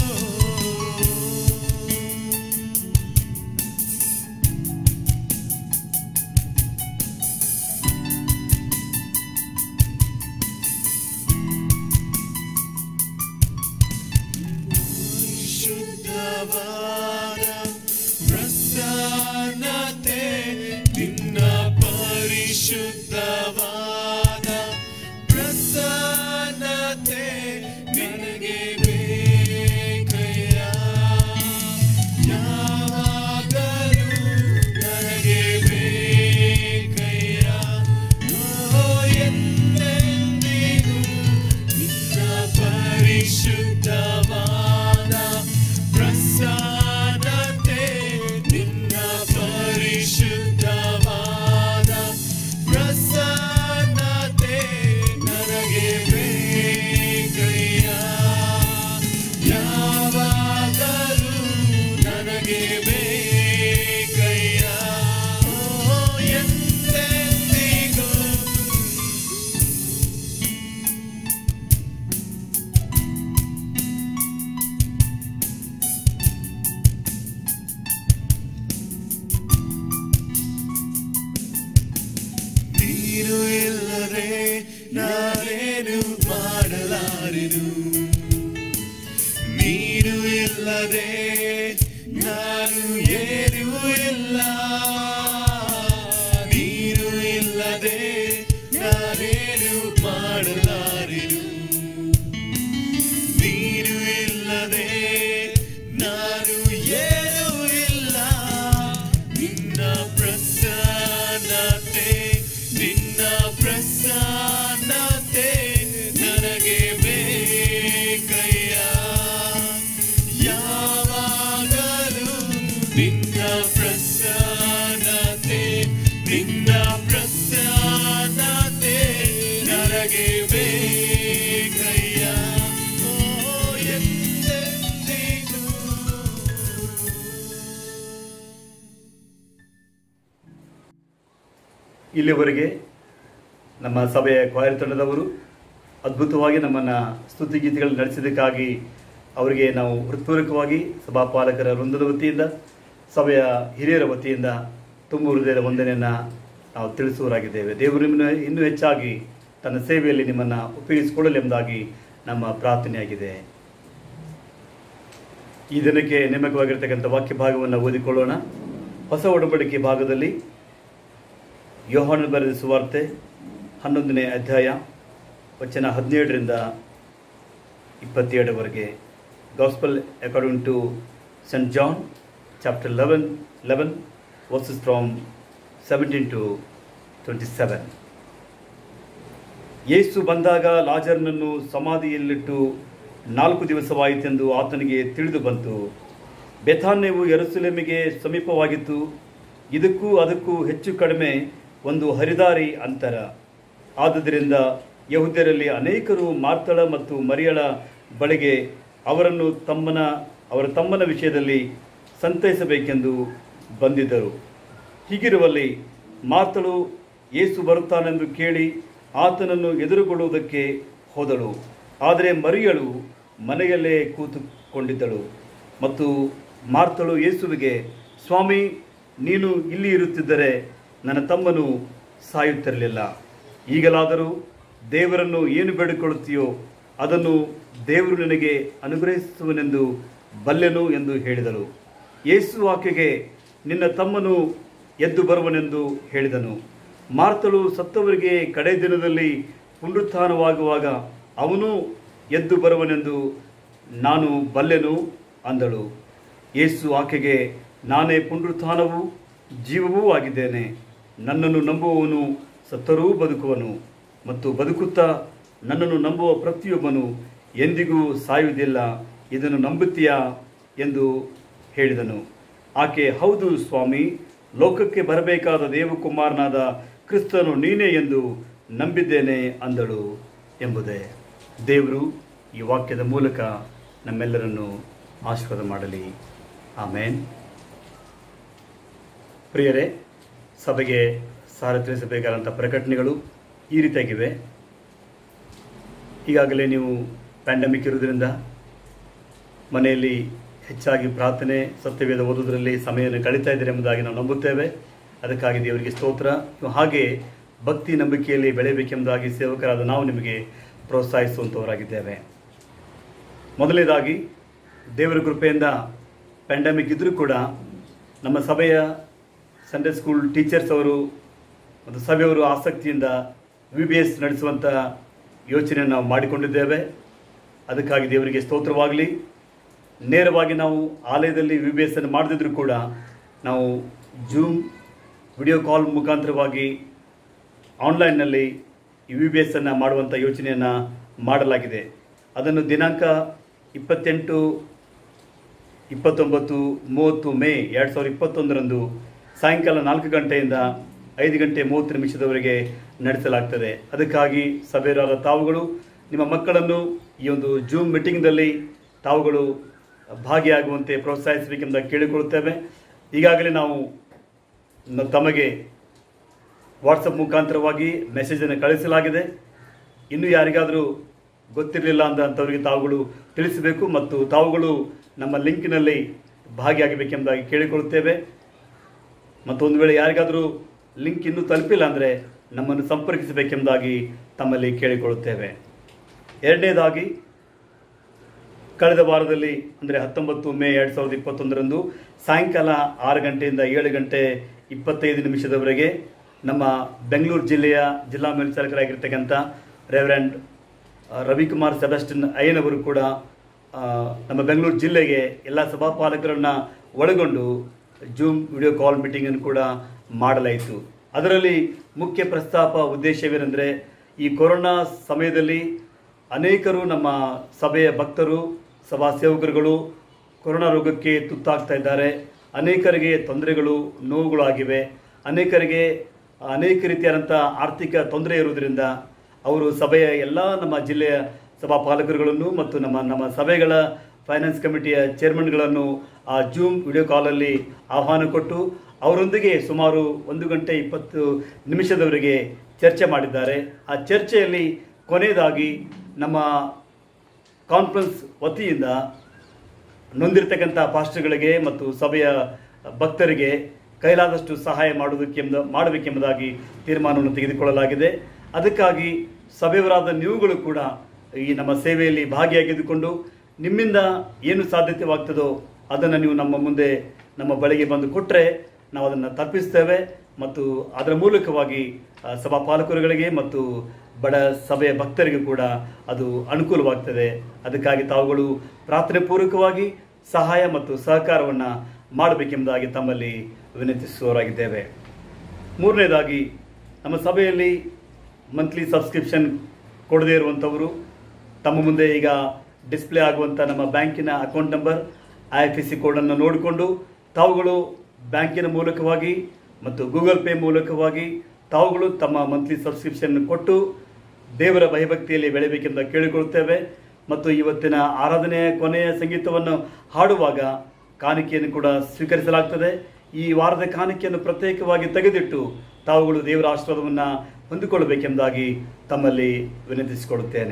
ಶುದ್ಧವಾದ ಪ್ರಸನ್ನತೆ ನಿನ್ನ ಪರಿಶುದ್ಧವಾದ ಪ್ರಸನ್ನತೆ ನನಗೆ ಬೇಕಯ್ಯ ಯಾವಾಗಲೂ ನನಗೆ ಬೇಕಯ್ಯ ಓ ಎಂದೆಂದಿಗೂ ನಿನ್ನ ಪರಿಶುದ್ಧವಾದ ಪ್ರಸನ್ನತೆ ನಿನ್ನ ಪರಿಶುದ್ಧವಾದ ಪ್ರಸನ್ನತೆ ನನಗೆ ಬೇಕಯ್ಯ ಯಾವಾಗಲೂ ನನಗೆ ಬೇಕಯ್ಯ ಓ ಎಂದೆಂದಿಗೂ ನೀನು ಇಲ್ಲದೆ ನಾನೇನು ಮಾಡಲಾರೆನು ನೀನು ಇಲ್ಲದೆ ನಾನು ಏನೂ ಇಲ್ಲ ನೀನು ಇಲ್ಲದೆ ನಾನೇನು ಮಾಡಲಾರೆನು ನೀನು ಇಲ್ಲದೆ ನಾನು ಏನೂ ಇಲ್ಲ ನಿನ್ನ ಪ್ರಸನ್ನತೆ ನಿನ್ನ ಪ್ರಸನ್ನತೆ ನನಗೆ ಬೇಕಯ್ಯ ಯಾವಾಗಲೂ ನಿನ್ನ ಪ್ರಸನ್ನತೆ ನಿನ್ನ ಪ್ರಸನ್ನತೆ ನನಗೆ ಬೇಕಯ್ಯ ಓ ಎಂದೆಂದಿಗೂ ಇಲ್ಲಿವರೆಗೆ ನಮ್ಮ ಸಭೆಯ ಕ್ವಾಯರ್ ತಂಡದವರು ಅದ್ಭುತವಾಗಿ ನಮ್ಮನ್ನು ಸ್ತುತಿಗೀತೆಗಳು ನಡೆಸಿದ್ದಕ್ಕಾಗಿ ಅವರಿಗೆ ನಾವು ಹೃತ್ಪೂರ್ವಕವಾಗಿ ಸಭಾಪಾಲಕರ ವೃಂದದ ವತಿಯಿಂದ ಸಭೆಯ ಹಿರಿಯರ ವತಿಯಿಂದ ತುಂಬ ಹೃದಯದ ವಂದನೆಯನ್ನು ನಾವು ತಿಳಿಸುವರಾಗಿದ್ದೇವೆ. ದೇವರು ನಿಮ್ಮನ್ನು ಇನ್ನೂ ಹೆಚ್ಚಾಗಿ ತನ್ನ ಸೇವೆಯಲ್ಲಿ ನಿಮ್ಮನ್ನು ಉಪಯೋಗಿಸಿಕೊಳ್ಳಲೆಂಬುದಾಗಿ ನಮ್ಮ ಪ್ರಾರ್ಥನೆಯಾಗಿದೆ. ಈ ದಿನಕ್ಕೆ ನೇಮಕವಾಗಿರ್ತಕ್ಕಂಥ ವಾಕ್ಯ ಭಾಗವನ್ನು ಓದಿಕೊಳ್ಳೋಣ. ಹೊಸ ಒಡಂಬಡಿಕೆ ಭಾಗದಲ್ಲಿ ಯೋಹಾನನು ಬರೆದ ಸುವಾರ್ತೆ ಹನ್ನೊಂದನೇ ಅಧ್ಯಾಯ ವಚನ ಹದಿನೇಳರಿಂದ ಇಪ್ಪತ್ತೇಳರವರೆಗೆ. Gospel according to saint John chapter eleven eleven verses from seventeen to twenty seven. ಯೇಸು ಬಂದಾಗ ಲಾಜರನನ್ನು ಸಮಾಧಿಯಲ್ಲಿಟ್ಟು ನಾಲ್ಕು ದಿವಸವಾಯಿತೆಂದು ಆತನಿಗೆ ತಿಳಿದು ಬಂತು. ಬೆಥಾನ್ಯವು ಯೆರೂಸಲೇಮಿಗೆ ಸಮೀಪವಾಗಿತ್ತು. ಇದಕ್ಕೂ ಅದಕ್ಕೂ ಹೆಚ್ಚು ಕಡಿಮೆ ಒಂದು ಹರಿದಾರಿ ಅಂತರ. ಆದುದರಿಂದ ಯೆಹೂದ್ಯರಲ್ಲಿ ಅನೇಕರು ಮಾರ್ತಳ ಮತ್ತು ಮರಿಯಳ ಬಳಿಗೆ ಅವರನ್ನು ತಮ್ಮನ ಅವರ ತಮ್ಮನ ವಿಷಯದಲ್ಲಿ ಸಂತೈಸಬೇಕೆಂದು ಬಂದಿದ್ದರು. ಹೀಗಿರುವಲ್ಲಿ ಮಾರ್ತಳು ಯೇಸು ಬರುತ್ತಾನೆಂದು ಕೇಳಿ ಆತನನ್ನು ಎದುರುಗೊಳ್ಳುವುದಕ್ಕೆ ಹೋದಳು. ಆದರೆ ಮರಿಯಳು ಮನೆಯಲ್ಲೇ ಕೂತುಕೊಂಡಿದ್ದಳು. ಮತ್ತು ಮಾರ್ತಳು ಯೇಸುವಿಗೆ, ಸ್ವಾಮಿ, ನೀನು ಇಲ್ಲಿ ಇರುತ್ತಿದ್ದರೆ ನನ್ನ ತಮ್ಮನು ಸಾಯುತ್ತಿರಲಿಲ್ಲ. ಈಗಲಾದರೂ ದೇವರನ್ನು ಏನು ಬೇಡಿಕೊಳ್ಳುತ್ತೀಯೋ ಅದನ್ನು ದೇವರು ನಿನಗೆ ಅನುಗ್ರಹಿಸುವನೆಂದು ಬಲ್ಲೆನು ಎಂದು ಹೇಳಿದಳು. ಯೇಸು ಆಕೆಗೆ, ನಿನ್ನ ತಮ್ಮನು ಎದ್ದು ಬರುವನೆಂದು ಹೇಳಿದನು. ಮಾರ್ತಳು ಸತ್ತವರಿಗೆ ಕಡೆ ದಿನದಲ್ಲಿ ಪುನರುತ್ಥಾನವಾಗುವಾಗ ಅವನು ಎದ್ದು ಬರುವನೆಂದು ನಾನು ಬಲ್ಲೆನು ಅಂದಳು. ಯೇಸು ಆಕೆಗೆ, ನಾನೇ ಪುನರುತ್ಥಾನವೂ ಜೀವವೂ ಆಗಿದ್ದೇನೆ. ನನ್ನನ್ನು ನಂಬುವವನು ಸತ್ತರೂ ಬದುಕುವನು, ಮತ್ತು ಬದುಕುತ್ತಾ ನನ್ನನ್ನು ನಂಬುವ ಪ್ರತಿಯೊಬ್ಬನು ಎಂದಿಗೂ ಸಾಯುವುದಿಲ್ಲ. ಇದನ್ನು ನಂಬುತ್ತೀಯಾ ಎಂದು ಹೇಳಿದನು. ಆಕೆ, ಹೌದು ಸ್ವಾಮಿ, ಲೋಕಕ್ಕೆ ಬರಬೇಕಾದ ದೇವಕುಮಾರನಾದ ಕ್ರಿಸ್ತನು ನೀನೇ ಎಂದು ನಂಬಿದ್ದೇನೆ ಅಂದಳು ಎಂಬುದೇ. ದೇವರು ಈ ವಾಕ್ಯದ ಮೂಲಕ ನಮ್ಮೆಲ್ಲರನ್ನು ಆಶೀರ್ವಾದ ಮಾಡಲಿ. ಆಮೇನ್. ಪ್ರಿಯರೇ, ಸಭೆಗೆ ಸಾರ ತಿಳಿಸಬೇಕಾದಂಥ ಪ್ರಕಟಣೆಗಳು ಈ ರೀತಿಯಾಗಿವೆ. ಈಗಾಗಲೇ ನೀವು ಪ್ಯಾಂಡಮಿಕ್ ಇರುವುದರಿಂದ ಮನೆಯಲ್ಲಿ ಹೆಚ್ಚಾಗಿ ಪ್ರಾರ್ಥನೆ, ಸತ್ಯವೇದ ಓದುವುದರಲ್ಲಿ ಸಮಯವನ್ನು ಕಳೀತಾ ಇದ್ದೀರಿ ಎಂಬುದಾಗಿ ನಾವು ನಂಬುತ್ತೇವೆ. ಅದಕ್ಕಾಗಿ ದೇವರಿಗೆ ಸ್ತೋತ್ರ. ಹಾಗೆ ಭಕ್ತಿ ನಂಬಿಕೆಯಲ್ಲಿ ಬೆಳೆಯಬೇಕೆಂಬುದಾಗಿ ಸೇವಕರಾದ ನಾವು ನಿಮಗೆ ಪ್ರೋತ್ಸಾಹಿಸುವಂಥವರಾಗಿದ್ದೇವೆ. ಮೊದಲನೇದಾಗಿ ದೇವರ ಕೃಪೆಯಿಂದ ಪ್ಯಾಂಡಮಿಕ್ ಇದ್ದರೂ ಕೂಡ ನಮ್ಮ ಸಭೆಯ ಸಂಡೇ ಸ್ಕೂಲ್ ಟೀಚರ್ಸ್ ಅವರು ಮತ್ತು ಸಭೆಯವರು ಆಸಕ್ತಿಯಿಂದ ವಿ ಬಿ ಎಸ್ ನಡೆಸುವಂಥ ಯೋಚನೆಯನ್ನು ನಾವು ಮಾಡಿಕೊಂಡಿದ್ದೇವೆ. ಅದಕ್ಕಾಗಿ ದೇವರಿಗೆ ಸ್ತೋತ್ರವಾಗಲಿ. ನೇರವಾಗಿ ನಾವು ಆಲಯದಲ್ಲಿ ವಿ ಬಿ ಎಸ್ ಅನ್ನು ಮಾಡದಿದ್ದರೂ ಕೂಡ ನಾವು ಜೂಮ್ ವಿಡಿಯೋ ಕಾಲ್ ಮುಖಾಂತರವಾಗಿ ಆನ್ಲೈನ್ನಲ್ಲಿ ಈ ವಿ ಬಿ ಎಸ್ ಅನ್ನು ಮಾಡುವಂಥ ಯೋಚನೆಯನ್ನು ಮಾಡಲಾಗಿದೆ. ಅದನ್ನು ದಿನಾಂಕ ಇಪ್ಪತ್ತೆಂಟು ಇಪ್ಪತ್ತೊಂಬತ್ತು ಮೂವತ್ತು ಮೇ ಎರಡು ಸಾವಿರದ ಇಪ್ಪತ್ತೊಂದರಂದು ಸಾಯಂಕಾಲ ನಾಲ್ಕು ಗಂಟೆಯಿಂದ ಐದು ಗಂಟೆ ಮೂವತ್ತು ನಿಮಿಷದವರೆಗೆ ನಡೆಸಲಾಗ್ತದೆ. ಅದಕ್ಕಾಗಿ ಸಭೆಯರಾದ ತಾವುಗಳು ನಿಮ್ಮ ಮಕ್ಕಳನ್ನು ಈ ಒಂದು ಜೂಮ್ ಮೀಟಿಂಗ್ನಲ್ಲಿ ತಾವುಗಳು ಭಾಗಿಯಾಗುವಂತೆ ಪ್ರೋತ್ಸಾಹಿಸಬೇಕೆಂದು ಕೇಳಿಕೊಳ್ಳುತ್ತೇವೆ. ಈಗಾಗಲೇ ನಾವು ತಮಗೆ ವಾಟ್ಸಪ್ ಮುಖಾಂತರವಾಗಿ ಮೆಸೇಜನ್ನು ಕಳಿಸಲಾಗಿದೆ. ಇನ್ನೂ ಯಾರಿಗಾದರೂ ಗೊತ್ತಿರಲಿಲ್ಲ ಅಂದಂಥವರಿಗೆ ತಾವುಗಳು ತಿಳಿಸಬೇಕು ಮತ್ತು ತಾವುಗಳು ನಮ್ಮ ಲಿಂಕ್ನಲ್ಲಿ ಭಾಗಿಯಾಗಬೇಕೆಂಬುದಾಗಿ ಕೇಳಿಕೊಳ್ಳುತ್ತೇವೆ. ಮತ್ತು ಒಂದು ವೇಳೆ ಯಾರಿಗಾದರೂ ಲಿಂಕ್ ಇನ್ನೂ ತಲುಪಿಲ್ಲ ಅಂದರೆ ನಮ್ಮನ್ನು ಸಂಪರ್ಕಿಸಬೇಕೆಂಬುದಾಗಿ ತಮ್ಮಲ್ಲಿ ಕೇಳಿಕೊಳ್ಳುತ್ತೇವೆ. ಎರಡನೇದಾಗಿ, ಕಳೆದ ವಾರದಲ್ಲಿ ಅಂದರೆ ಹತ್ತೊಂಬತ್ತು ಮೇ ಎರಡು ಸಾವಿರದ ಇಪ್ಪತ್ತೊಂದರಂದು ಸಾಯಂಕಾಲ ಆರು ಗಂಟೆಯಿಂದ ಏಳು ಗಂಟೆ ಇಪ್ಪತ್ತೈದು ನಿಮಿಷದವರೆಗೆ ನಮ್ಮ ಬೆಂಗಳೂರು ಜಿಲ್ಲೆಯ ಜಿಲ್ಲಾ ಮೇಲ್ವಿಚಾರಕರಾಗಿರ್ತಕ್ಕಂಥ ರೆವರೆಂಡ್ ರವಿಕುಮಾರ್ ಸೆಬಾಸ್ಟಿನ್ ಅಯ್ಯನವರು ಕೂಡ ನಮ್ಮ ಬೆಂಗಳೂರು ಜಿಲ್ಲೆಗೆ ಎಲ್ಲ ಸಭಾಪಾಲಕರನ್ನು ಒಳಗೊಂಡು ಜೂಮ್ ವಿಡಿಯೋ ಕಾಲ್ ಮೀಟಿಂಗನ್ನು ಕೂಡ ಮಾಡಲಾಯಿತು. ಅದರಲ್ಲಿ ಮುಖ್ಯ ಪ್ರಸ್ತಾಪ ಉದ್ದೇಶವೇನೆಂದರೆ, ಈ ಕೊರೋನಾ ಸಮಯದಲ್ಲಿ ಅನೇಕರು ನಮ್ಮ ಸಭೆಯ ಭಕ್ತರು, ಸಭಾ ಸೇವಕರುಗಳು ಕೊರೋನಾ ರೋಗಕ್ಕೆ ತುತ್ತಾಗ್ತಾ ಇದ್ದಾರೆ. ಅನೇಕರಿಗೆ ತೊಂದರೆಗಳು, ನೋವುಗಳು ಆಗಿವೆ. ಅನೇಕರಿಗೆ ಅನೇಕ ರೀತಿಯಾದಂಥ ಆರ್ಥಿಕ ತೊಂದರೆ ಇರುವುದರಿಂದ ಅವರು ಸಭೆಯ ಎಲ್ಲ ನಮ್ಮ ಜಿಲ್ಲೆಯ ಸಭಾಪಾಲಕರುಗಳನ್ನು ಮತ್ತು ನಮ್ಮ ನಮ್ಮ ಸಭೆಗಳ ಫೈನಾನ್ಸ್ ಕಮಿಟಿಯ ಚೇರ್ಮನ್ಗಳನ್ನು ಆ ಜೂಮ್ ವಿಡಿಯೋ ಕಾಲಲ್ಲಿ ಆಹ್ವಾನ ಕೊಟ್ಟು ಅವರೊಂದಿಗೆ ಸುಮಾರು ಒಂದು ಗಂಟೆ ಇಪ್ಪತ್ತು ನಿಮಿಷದವರೆಗೆ ಚರ್ಚೆ ಮಾಡಿದ್ದಾರೆ. ಆ ಚರ್ಚೆಯಲ್ಲಿ ಕೊನೆಯದಾಗಿ ನಮ್ಮ ಕಾನ್ಫರೆನ್ಸ್ ವತಿಯಿಂದ ನೊಂದಿರ್ತಕ್ಕಂಥ ಪಾಸ್ಟರ್ಗಳಿಗೆ ಮತ್ತು ಸಭೆಯ ಭಕ್ತರಿಗೆ ಕೈಲಾದಷ್ಟು ಸಹಾಯ ಮಾಡುವುದಕ್ಕೆಂಬ ಮಾಡಬೇಕೆಂಬುದಾಗಿ ತೀರ್ಮಾನವನ್ನು ತೆಗೆದುಕೊಳ್ಳಲಾಗಿದೆ. ಅದಕ್ಕಾಗಿ ಸಭೆಯವರಾದ ನೀವುಗಳು ಕೂಡ ಈ ನಮ್ಮ ಸೇವೆಯಲ್ಲಿ ಭಾಗಿಯಾಗಿದ್ದುಕೊಂಡು ನಿಮ್ಮಿಂದ ಏನು ಸಾಧ್ಯತೆವಾಗ್ತದೋ ಅದನ್ನು ನೀವು ನಮ್ಮ ಮುಂದೆ ನಮ್ಮ ಬಳಿಗೆ ಬಂದು ಕೊಟ್ಟರೆ ನಾವು ಅದನ್ನು ತಪ್ಪಿಸ್ತೇವೆ ಮತ್ತು ಅದರ ಮೂಲಕವಾಗಿ ಸಭಾಪಾಲಕರುಗಳಿಗೆ ಮತ್ತು ಬಡ ಸಭೆಯ ಭಕ್ತರಿಗೂ ಕೂಡ ಅದು ಅನುಕೂಲವಾಗ್ತದೆ. ಅದಕ್ಕಾಗಿ ತಾವುಗಳು ಪ್ರಾರ್ಥನೆ ಪೂರ್ವಕವಾಗಿ ಸಹಾಯ ಮತ್ತು ಸಹಕಾರವನ್ನು ಮಾಡಬೇಕೆಂಬುದಾಗಿ ತಮ್ಮಲ್ಲಿ ವಿನಂತಿಸುವವರಾಗಿದ್ದೇವೆ. ಮೂರನೇದಾಗಿ, ನಮ್ಮ ಸಭೆಯಲ್ಲಿ ಮಂತ್ಲಿ ಸಬ್ಸ್ಕ್ರಿಪ್ಷನ್ ಕೊಡದೇ ಇರುವಂಥವರು ತಮ್ಮ ಮುಂದೆ ಈಗ ಡಿಸ್ಪ್ಲೇ ಆಗುವಂಥ ನಮ್ಮ ಬ್ಯಾಂಕಿನ account number, I F S C ಕೋಡನ್ನು ನೋಡಿಕೊಂಡು ತಾವುಗಳು ಬ್ಯಾಂಕಿನ ಮೂಲಕವಾಗಿ ಮತ್ತು ಗೂಗಲ್ ಪೇ ಮೂಲಕವಾಗಿ ತಾವುಗಳು ತಮ್ಮ ಮಂತ್ಲಿ ಸಬ್ಸ್ಕ್ರಿಪ್ಷನ್ ಕೊಟ್ಟು ದೇವರ ಭಯಭಕ್ತಿಯಲ್ಲಿ ಬೆಳೆಯಬೇಕೆಂದು ಕೇಳಿಕೊಳ್ಳುತ್ತೇವೆ. ಮತ್ತು ಇವತ್ತಿನ ಆರಾಧನೆಯ ಕೊನೆಯ ಸಂಗೀತವನ್ನು ಹಾಡುವಾಗ ಕಾಣಿಕೆಯನ್ನು ಕೂಡ ಸ್ವೀಕರಿಸಲಾಗ್ತದೆ. ಈ ವಾರದ ಕಾಣಿಕೆಯನ್ನು ಪ್ರತ್ಯೇಕವಾಗಿ ತೆಗೆದಿಟ್ಟು ತಾವುಗಳು ದೇವರ ಆಶೀರ್ವಾದವನ್ನು ಹೊಂದಿಕೊಳ್ಳಬೇಕೆಂಬುದಾಗಿ ತಮ್ಮಲ್ಲಿ ವಿನಂತಿಸಿಕೊಳ್ಳುತ್ತೇನೆ.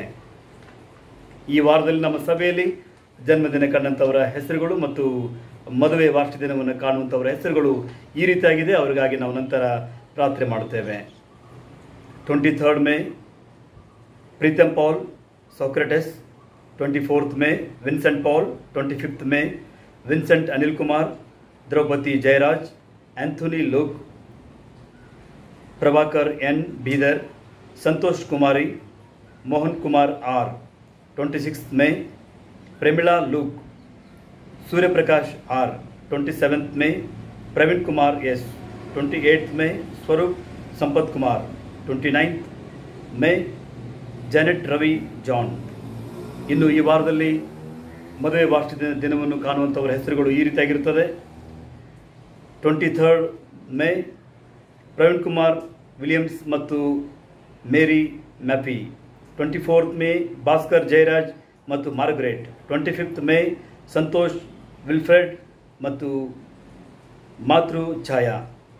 ಈ ವಾರದಲ್ಲಿ ನಮ್ಮ ಸಭೆಯಲ್ಲಿ ಜನ್ಮದಿನ ಕಂಡಂಥವರ ಹೆಸರುಗಳು ಮತ್ತು ಮದುವೆ ವಾರ್ಷಿಕ ದಿನವನ್ನು ಕಾಣುವಂಥವರ ಹೆಸರುಗಳು ಈ ರೀತಿಯಾಗಿದೆ. ಅವರಿಗಾಗಿ ನಾವು ನಂತರ ಪ್ರಾರ್ಥನೆ ಮಾಡುತ್ತೇವೆ. Twenty third May Preetham Paul Socrates, twenty fourth May Vincent Paul, twenty fifth May Vincent Anil Kumar, Draupadi Jayaraj, Anthony Lok, Prabhakar N Bidar, Santosh Kumari, Mohan Kumar R twenty sixth May, Premila Luke, Suryaprakash R twenty seventh May, Praveen Kumar S twenty eighth May, Swaroop Sampath Kumar twenty ninth May, Janet Ravi John. ಇನ್ನು ಈ ವಾರದಲ್ಲಿ ಮದುವೆ ವಾರ್ಷಿಕ ದಿನವನ್ನು ಕಾಣುವಂಥವರ ಹೆಸರುಗಳು ಈ ರೀತಿಯಾಗಿರುತ್ತದೆ. Twenty third May Praveen Kumar Williams ಮತ್ತು ಮೇರಿ ಮ್ಯಾಪಿ. Twenty fourth May Bhaskar Jayaraj ಮತ್ತು Margaret. Twenty fifth May Santosh Wilfred ಮತ್ತು ಮಾತೃ ಛಾಯಾ.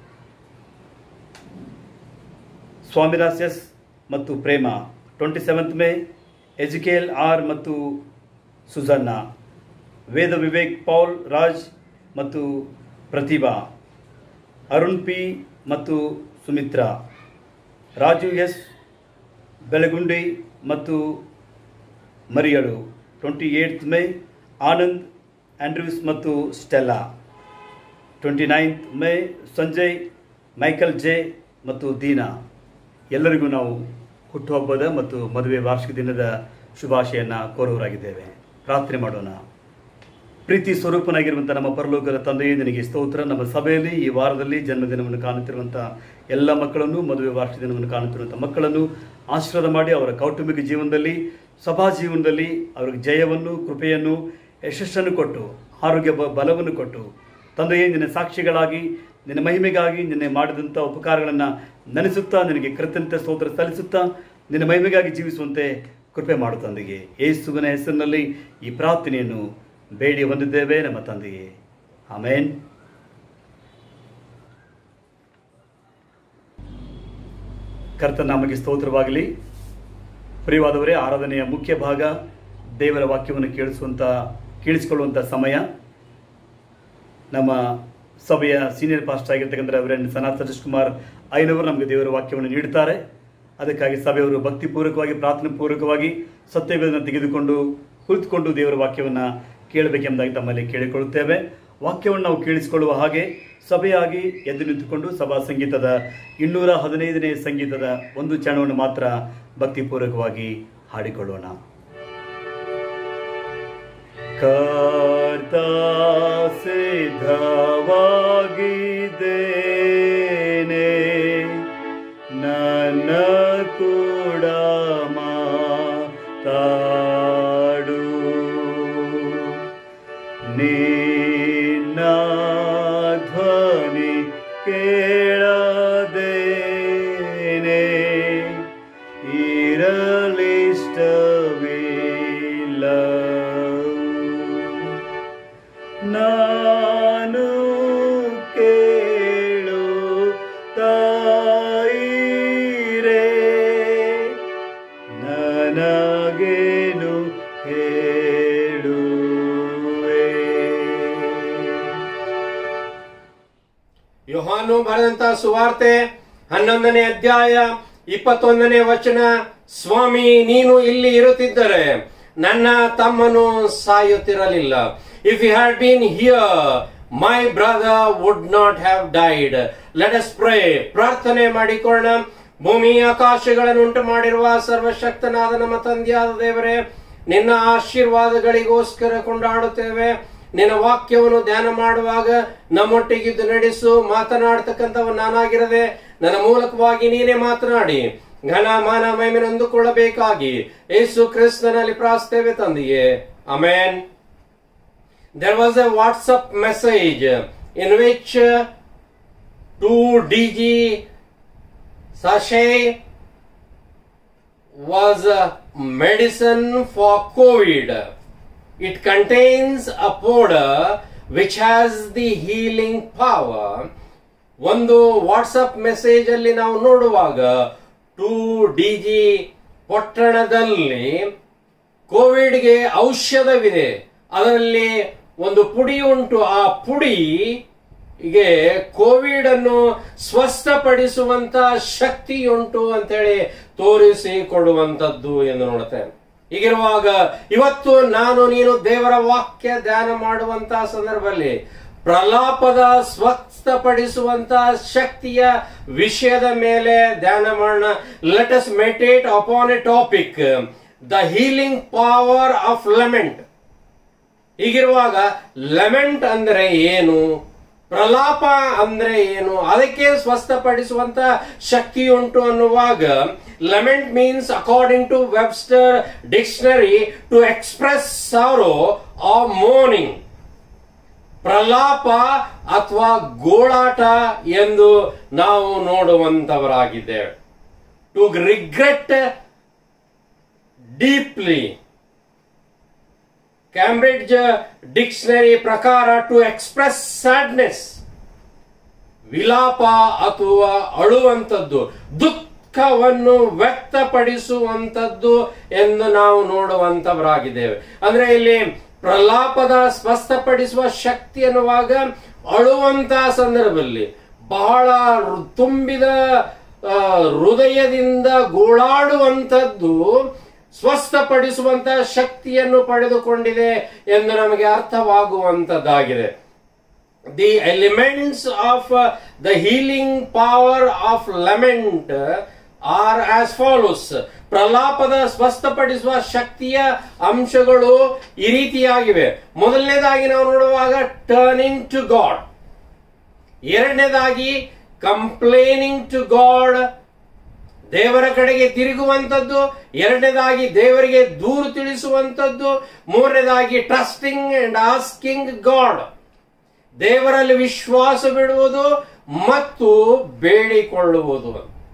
ಸ್ವಾಮಿದಾಸ್ ಎಸ್ ಮತ್ತು Prema. Twenty seventh May Ezekiel R ಮತ್ತು ಸುಜನ್ನಾ. ವೇದ ವಿವೇಕ್ ಪೌಲ್ ರಾಜ್ ಮತ್ತು ಪ್ರತಿಭಾ. ಅರುಣ್ ಪಿ ಮತ್ತು ಸುಮಿತ್ರಾ. ರಾಜು ಎಸ್ ಬೆಳಗುಂಡಿ ಮತ್ತು ಮರಿಯಳು. Twenty eighth May Anand Andrews ಮತ್ತು Stella. Twenty ninth May Sanjay Michael J ಮತ್ತು ದೀನಾ. ಎಲ್ಲರಿಗೂ ನಾವು ಹುಟ್ಟುಹಬ್ಬದ ಮತ್ತು ಮದುವೆ ವಾರ್ಷಿಕ ದಿನದ ಶುಭಾಶಯನ್ನು ಕೋರುವರಾಗಿದ್ದೇವೆ. ಪ್ರಾರ್ಥನೆ ಮಾಡೋಣ. ಪ್ರೀತಿ ಸ್ವರೂಪನಾಗಿರುವಂಥ ನಮ್ಮ ಪರಲೋಕದ ತಂದೆಯೇ ನಿನಗೆ ಸ್ತೋತ್ರ. ನಮ್ಮ ಸಭೆಯಲ್ಲಿ ಈ ವಾರದಲ್ಲಿ ಜನ್ಮದಿನವನ್ನು ಕಾಣುತ್ತಿರುವಂಥ ಎಲ್ಲ ಮಕ್ಕಳನ್ನು, ಮದುವೆ ವಾರ್ಷಿಕ ದಿನವನ್ನು ಕಾಣುತ್ತಿರುವಂಥ ಮಕ್ಕಳನ್ನು ಆಶೀರ್ವಾದ ಮಾಡಿ ಅವರ ಕೌಟುಂಬಿಕ ಜೀವನದಲ್ಲಿ, ಸಭಾ ಜೀವನದಲ್ಲಿ ಅವರಿಗೆ ಜಯವನ್ನು, ಕೃಪೆಯನ್ನು, ಯಶಸ್ಸನ್ನು ಕೊಟ್ಟು, ಆರೋಗ್ಯ ಬ ಬಲವನ್ನು ಕೊಟ್ಟು, ತಂದೆಯೇ ನಿನ್ನ ಸಾಕ್ಷಿಗಳಾಗಿ, ನಿನ್ನ ಮಹಿಮೆಗಾಗಿ ನಿನ್ನೆ ಮಾಡಿದಂಥ ಉಪಕಾರಗಳನ್ನು ನೆನೆಸುತ್ತಾ, ನಿನಗೆ ಕೃತಜ್ಞತೆ ಸ್ತೋತ್ರ ಸಲ್ಲಿಸುತ್ತಾ, ನಿನ್ನ ಮಹಿಮೆಗಾಗಿ ಜೀವಿಸುವಂತೆ ಕೃಪೆ ಮಾಡು ತಂದೆಗೆ. ಯೇಸುವಿನ ಹೆಸರಿನಲ್ಲಿ ಈ ಪ್ರಾರ್ಥನೆಯನ್ನು ಬೇಡಿ ಹೊಂದಿದ್ದೇವೆ ನಮ್ಮ ತಂದೆಯೇ, ಆಮೇನ್. ಕರ್ತನ ನಾಮಕ್ಕೆ ಸ್ತೋತ್ರವಾಗಲಿ. ಪ್ರಿಯವಾದವರೇ, ಆರಾಧನೆಯ ಮುಖ್ಯ ಭಾಗ ದೇವರ ವಾಕ್ಯವನ್ನು ಕೇಳಿಸುವಂಥ ಕೇಳಿಸಿಕೊಳ್ಳುವಂಥ ಸಮಯ. ನಮ್ಮ ಸಭೆಯ ಸೀನಿಯರ್ ಪಾಸ್ಟರ್ ಆಗಿರ್ತಕ್ಕಂಥ ರೆವರೆಂಡ್ ಸನಾತ್ ಸತೀಶ್ ಕುಮಾರ್ ಐನವರು ನಮಗೆ ದೇವರ ವಾಕ್ಯವನ್ನು ನೀಡುತ್ತಾರೆ. ಅದಕ್ಕಾಗಿ ಸಭೆಯವರು ಭಕ್ತಿಪೂರ್ವಕವಾಗಿ, ಪ್ರಾರ್ಥನಾಪೂರ್ವಕವಾಗಿ ಸತ್ಯಗಳನ್ನು ತೆಗೆದುಕೊಂಡು ಕುಳಿತುಕೊಂಡು ದೇವರ ವಾಕ್ಯವನ್ನು ಕೇಳಬೇಕೆಂಬುದಾಗಿ ತಮ್ಮಲ್ಲಿ ಕೇಳಿಕೊಳ್ಳುತ್ತೇವೆ. ವಾಕ್ಯವನ್ನು ನಾವು ಕೇಳಿಸಿಕೊಳ್ಳುವ ಹಾಗೆ ಸಭೆಯಾಗಿ ಎದ್ದು ನಿಂತುಕೊಂಡು ಸಭಾ ಸಂಗೀತದ ಇನ್ನೂರ ಹದಿನೈದನೇ ಸಂಗೀತದ ಒಂದು ಚರಣವನ್ನು ಮಾತ್ರ ಭಕ್ತಿಪೂರ್ವಕವಾಗಿ ಹಾಡಿಕೊಳ್ಳೋಣ. ಕರ್ತ ಸಿದ್ಧವಾಗಿದ್ದೇನೆ, ನನ್ನ ಕೂಡ ಮಾತಾಡು, ನಿನ್ನ ಧ್ವನಿ ಕೇಳದೇನೆ ಇರಲಿಷ್ಟವಿಲ್ಲ. ನಾನು ಕೇಳುತ್ತೀರೆ, ನನಗೇನು ಹೇಳುವೆ. ಯೋಹಾನು ಬರೆದಂತ ಸುವಾರ್ತೆ ಹನ್ನೊಂದನೇ ಅಧ್ಯಾಯ ಇಪ್ಪತ್ತೊಂದನೇ ವಚನ. ಸ್ವಾಮಿ, ನೀನು ಇಲ್ಲಿ ಇರುತ್ತಿದ್ದರೆ ನನ್ನ ತಮ್ಮನು ಸಾಯುತ್ತಿರಲಿಲ್ಲ. If he had been here, my brother would not have died. Let us pray. ಪ್ರಾರ್ಥನೆ ಮಾಡಿಕೊಳ್ಳೋಣ. ಭೂಮಿ ಆಕಾಶಗಳನ್ನು ಉಂಟು ಮಾಡಿರುವ ಸರ್ವಶಕ್ತನಾದ ನಮ್ಮ ತಂದೆಯಾದ ದೇವರೇ, ನಿನ್ನ ಆಶೀರ್ವಾದಗಳಿಗೋಸ್ಕರ ಕೊಂಡಾಡುತ್ತೇವೆ. ನಿನ್ನ ವಾಕ್ಯವನ್ನು ಧ್ಯಾನ ಮಾಡುವಾಗ ನಮ್ಮೊಟ್ಟಿಗಿದ್ದು ನಡೆಸು. ಮಾತನಾಡ್ತಕ್ಕಂಥವ ನಾನಾಗಿರದೆ ನನ್ನ ಮೂಲಕವಾಗಿ ನೀನೇ ಮಾತನಾಡಿ ಘನ ಮಾನ ಮಹಿಮೆಯನ್ನು ಹೊಂದಿಕೊಳ್ಳಬೇಕಾಗಿ ಯೇಸು ಕ್ರಿಸ್ತನಲ್ಲಿ ಪ್ರಾರ್ಥಿಸುತ್ತೇವೆ ತಂದೆಯೇ, amen. There was a WhatsApp message in which uh, two D G sachet was uh, medicine for COVID. It contains a powder which has the healing power. ಒಂದು ವಾಟ್ಸಪ್ ಮೆಸೇಜ್ ಅಲ್ಲಿ ನಾವು ನೋಡುವಾಗ ಟೂ ಡಿ ಜಿ ಪಟ್ಟಣದಲ್ಲಿ ಕೋವಿಡ್ಗೆ ಔಷಧವಿದೆ, ಅದರಲ್ಲಿ ಒಂದು ಪುಡಿ ಉಂಟು. ಆ ಪುಡಿಗೆ ಕೋವಿಡ್ ಅನ್ನು ಸ್ವಸ್ಥಪಡಿಸುವಂತ ಶಕ್ತಿ ಉಂಟು ಅಂತೇಳಿ ತೋರಿಸಿಕೊಡುವಂತದ್ದು ಎಂದು ನೋಡುತ್ತೇವೆ. ಹೀಗಿರುವಾಗ ಇವತ್ತು ನಾನು ನೀನು ದೇವರ ವಾಕ್ಯ ಧ್ಯಾನ ಮಾಡುವಂತಹ ಸಂದರ್ಭದಲ್ಲಿ ಪ್ರಲಾಪದ ಸ್ವಸ್ಥಪಡಿಸುವಂತ ಶಕ್ತಿಯ ವಿಷಯದ ಮೇಲೆ ಧ್ಯಾನ ಮಾಡೋಣ. Let us meditate upon a topic, the healing power of lament. ಹೀಗಿರುವಾಗ ಲೆಮೆಂಟ್ ಅಂದ್ರೆ ಏನು, ಪ್ರಲಾಪ ಅಂದ್ರೆ ಏನು, ಅದಕ್ಕೆ ಸ್ವಸ್ಥಪಡಿಸುವಂತ ಶಕ್ತಿ ಉಂಟು ಅನ್ನುವಾಗ, lament means according to Webster dictionary to express sorrow or mourning. ಪ್ರಲಾಪ ಅಥವಾ ಗೋಳಾಟ ಎಂದು ನಾವು ನೋಡುವಂತವರಾಗಿದ್ದೇವೆ. To regret deeply. Cambridge dictionary ಪ್ರಕಾರ ಟು ಎಕ್ಸ್ಪ್ರೆಸ್ ಸ್ಯಾಡ್ನೆಸ್, ವಿಲಾಪ ಅಥವಾ ಅಳುವಂಥದ್ದು, ದುಃಖವನ್ನು ವ್ಯಕ್ತಪಡಿಸುವಂಥದ್ದು ಎಂದು ನಾವು ನೋಡುವಂತವರಾಗಿದ್ದೇವೆ. ಅಂದ್ರೆ ಇಲ್ಲಿ ಪ್ರಲಾಪದ ಸ್ವಸ್ಥಪಡಿಸುವ ಶಕ್ತಿ ಎನ್ನುವಾಗ ಅಳುವಂತಹ ಸಂದರ್ಭದಲ್ಲಿ ಬಹಳ ತುಂಬಿದ ಹೃದಯದಿಂದ ಗೋಳಾಡುವಂಥದ್ದು ಸ್ವಸ್ಥಪಡಿಸುವಂತ ಶಕ್ತಿಯನ್ನು ಪಡೆದುಕೊಂಡಿದೆ ಎಂದು ನಮಗೆ ಅರ್ಥವಾಗುವಂತದ್ದಾಗಿದೆ. The elements of the healing power of lament are as follows. ಪ್ರಲಾಪದ ಸ್ವಸ್ಥಪಡಿಸುವ ಶಕ್ತಿಯ ಅಂಶಗಳು ಈ ರೀತಿಯಾಗಿವೆ. ಮೊದಲನೇದಾಗಿ ನಾವು ನೋಡುವಾಗ ಟರ್ನಿಂಗ್ ಟು ಗಾಡ್, ಎರಡನೇದಾಗಿ ಕಂಪ್ಲೇನಿಂಗ್ ಟು ಗಾಡ್, ದೇವರ ಕಡೆಗೆ ತಿರುಗುವಂಥದ್ದು, ಎರಡನೇದಾಗಿ ದೇವರಿಗೆ ದೂರು ತಿಳಿಸುವಂಥದ್ದು, ಮೂರನೇದಾಗಿ ಟ್ರಸ್ಟಿಂಗ್ ಅಂಡ್ ಆಸ್ಕಿಂಗ್ ಗಾಡ್, ದೇವರಲ್ಲಿ ವಿಶ್ವಾಸ ಬಿಡುವುದು ಮತ್ತು ಬೇಡಿಕೊಳ್ಳುವುದು.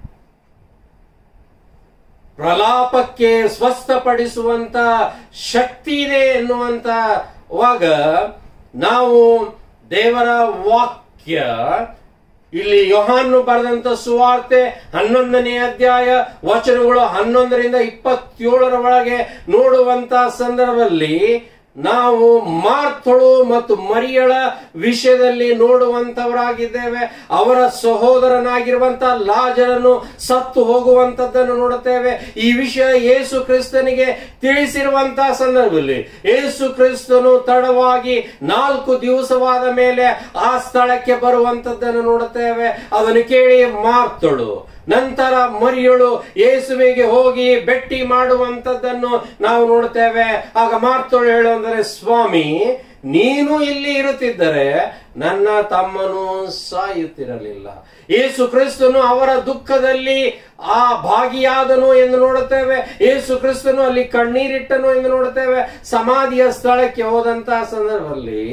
ಪ್ರಲಾಪಕ್ಕೆ ಸ್ವಸ್ಥಪಡಿಸುವಂತ ಶಕ್ತಿ ಇದೆ ಎನ್ನುವಂತವಾಗ ನಾವು ದೇವರ ವಾಕ್ಯ, ಇಲ್ಲಿ ಯೋಹಾನು ಬರೆದಂತ ಸುವಾರ್ತೆ ಹನ್ನೊಂದನೇ ಅಧ್ಯಾಯ ವಚನಗಳು ಹನ್ನೊಂದರಿಂದ ಇಪ್ಪತ್ತೇಳರ ಒಳಗೆ ನೋಡುವಂತ ಸಂದರ್ಭದಲ್ಲಿ ನಾವು ಮಾರ್ಥಳು ಮತ್ತು ಮರಿಯಳ ವಿಷಯದಲ್ಲಿ ನೋಡುವಂತವರಾಗಿದ್ದೇವೆ. ಅವರ ಸಹೋದರನಾಗಿರುವಂತ ಲಾಜರನು ಸತ್ತು ಹೋಗುವಂತದ್ದನ್ನು ನೋಡುತ್ತೇವೆ. ಈ ವಿಷಯ ಯೇಸು ಕ್ರಿಸ್ತನಿಗೆ ತಿಳಿಸಿರುವಂತಹ ಸಂದರ್ಭದಲ್ಲಿ ಯೇಸು ಕ್ರಿಸ್ತನು ತಡವಾಗಿ ನಾಲ್ಕು ದಿವಸವಾದ ಮೇಲೆ ಆ ಸ್ಥಳಕ್ಕೆ ಬರುವಂತದ್ದನ್ನು ನೋಡುತ್ತೇವೆ. ಅದನ್ನು ಕೇಳಿ ಮಾರ್ಥಳು ನಂತರ ಮರಿಯಳು ಯೇಸುವಿಗೆ ಹೋಗಿ ಭೇಟಿ ಮಾಡುವಂತದ್ದನ್ನು ನಾವು ನೋಡುತ್ತೇವೆ. ಆಗ ಮಾರ್ಥಳು ಹೇಳುವಂದರೆ, ಸ್ವಾಮಿ, ನೀನು ಇಲ್ಲಿ ಇರುತ್ತಿದ್ದರೆ ನನ್ನ ತಮ್ಮನು ಸಾಯುತ್ತಿರಲಿಲ್ಲ. ಯೇಸು ಕ್ರಿಸ್ತನು ಅವರ ದುಃಖದಲ್ಲಿ ಆ ಭಾಗಿಯಾದನು ಎಂದು ನೋಡುತ್ತೇವೆ. ಯೇಸು ಕ್ರಿಸ್ತನು ಅಲ್ಲಿ ಕಣ್ಣೀರಿಟ್ಟನು ಎಂದು ನೋಡುತ್ತೇವೆ. ಸಮಾಧಿಯ ಸ್ಥಳಕ್ಕೆ ಹೋದಂತಹ ಸಂದರ್ಭದಲ್ಲಿ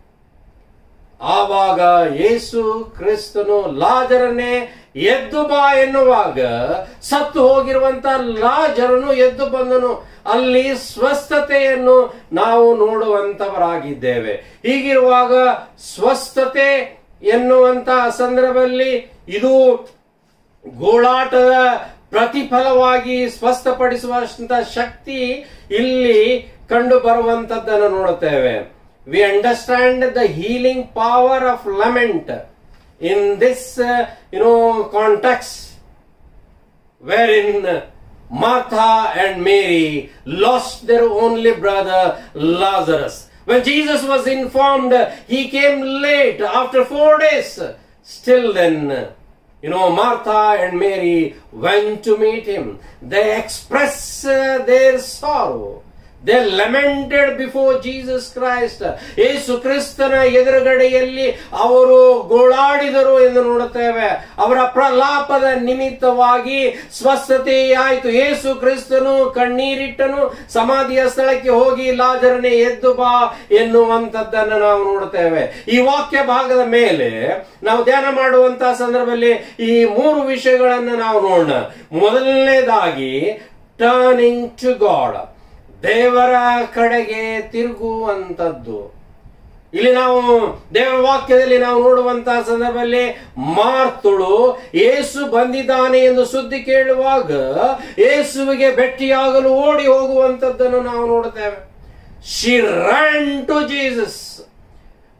ಆವಾಗ ಯೇಸು ಕ್ರಿಸ್ತನು ಲಾಜರನ್ನೇ ಎದ್ದು ಬಾ ಎನ್ನುವಾಗ ಸತ್ತು ಹೋಗಿರುವಂತ ಲಾಜರನು ಎದ್ದು ಬಂದನು. ಅಲ್ಲಿ ಸ್ವಸ್ಥತೆಯನ್ನು ನಾವು ನೋಡುವಂತವರಾಗಿದ್ದೇವೆ. ಹೀಗಿರುವಾಗ ಸ್ವಸ್ಥತೆ ಎನ್ನುವಂತಹ ಸಂದರ್ಭದಲ್ಲಿ ಇದು ಗೋಳಾಟದ ಪ್ರತಿಫಲವಾಗಿ ಸ್ವಸ್ಥಪಡಿಸುವಂತ ಶಕ್ತಿ ಇಲ್ಲಿ ಕಂಡು ಬರುವಂತದ್ದನ್ನು ನೋಡುತ್ತೇವೆ. We understand the healing power of lament in this, uh, you know, context, wherein Martha and Mary lost their only brother Lazarus. When Jesus was informed, he came late after four days. Still then, you know, Martha and Mary went to meet him. They expressed uh, their sorrow. They lamented before Jesus Christ. ಯೇಸು ಕ್ರಿಸ್ತನ ಎದುರುಗಡೆಯಲ್ಲಿ ಅವರು ಗೋಳಾಡಿದರು ಎಂದು ನೋಡುತ್ತೇವೆ. ಅವರ ಪ್ರಲಾಪದ ನಿಮಿತ್ತವಾಗಿ ಸ್ವಸ್ಥತೆಯಾಯಿತು. ಯೇಸು ಕ್ರಿಸ್ತನು ಕಣ್ಣೀರಿಟ್ಟನು. ಸಮಾಧಿಯ ಸ್ಥಳಕ್ಕೆ ಹೋಗಿ ಲಾಜರನೇ ಎದ್ದು ಬಾ ಎನ್ನುವಂಥದ್ದನ್ನು ನಾವು ನೋಡುತ್ತೇವೆ. ಈ ವಾಕ್ಯ ಭಾಗದ ಮೇಲೆ ನಾವು ಧ್ಯಾನ ಮಾಡುವಂತಹ ಸಂದರ್ಭದಲ್ಲಿ ಈ ಮೂರು ವಿಷಯಗಳನ್ನು ನಾವು ನೋಡೋಣ. ಮೊದಲನೇದಾಗಿ ಟರ್ನಿಂಗ್ ಟು ಗಾಡ್, ದೇವರ ಕಡೆಗೆ ತಿರುಗುವಂತದ್ದು. ಇಲ್ಲಿ ನಾವು ದೇವರ ವಾಕ್ಯದಲ್ಲಿ ನಾವು ನೋಡುವಂತಹ ಸಂದರ್ಭದಲ್ಲಿ ಮಾರ್ತಳು ಯೇಸು ಬಂದಿದ್ದಾನೆ ಎಂದು ಸುದ್ದಿ ಕೇಳುವಾಗ ಯೇಸುವಿಗೆ ಭೇಟಿಯಾಗಲು ಓಡಿ ಹೋಗುವಂತದ್ದನ್ನು ನಾವು ನೋಡುತ್ತೇವೆ. She ran to Jesus.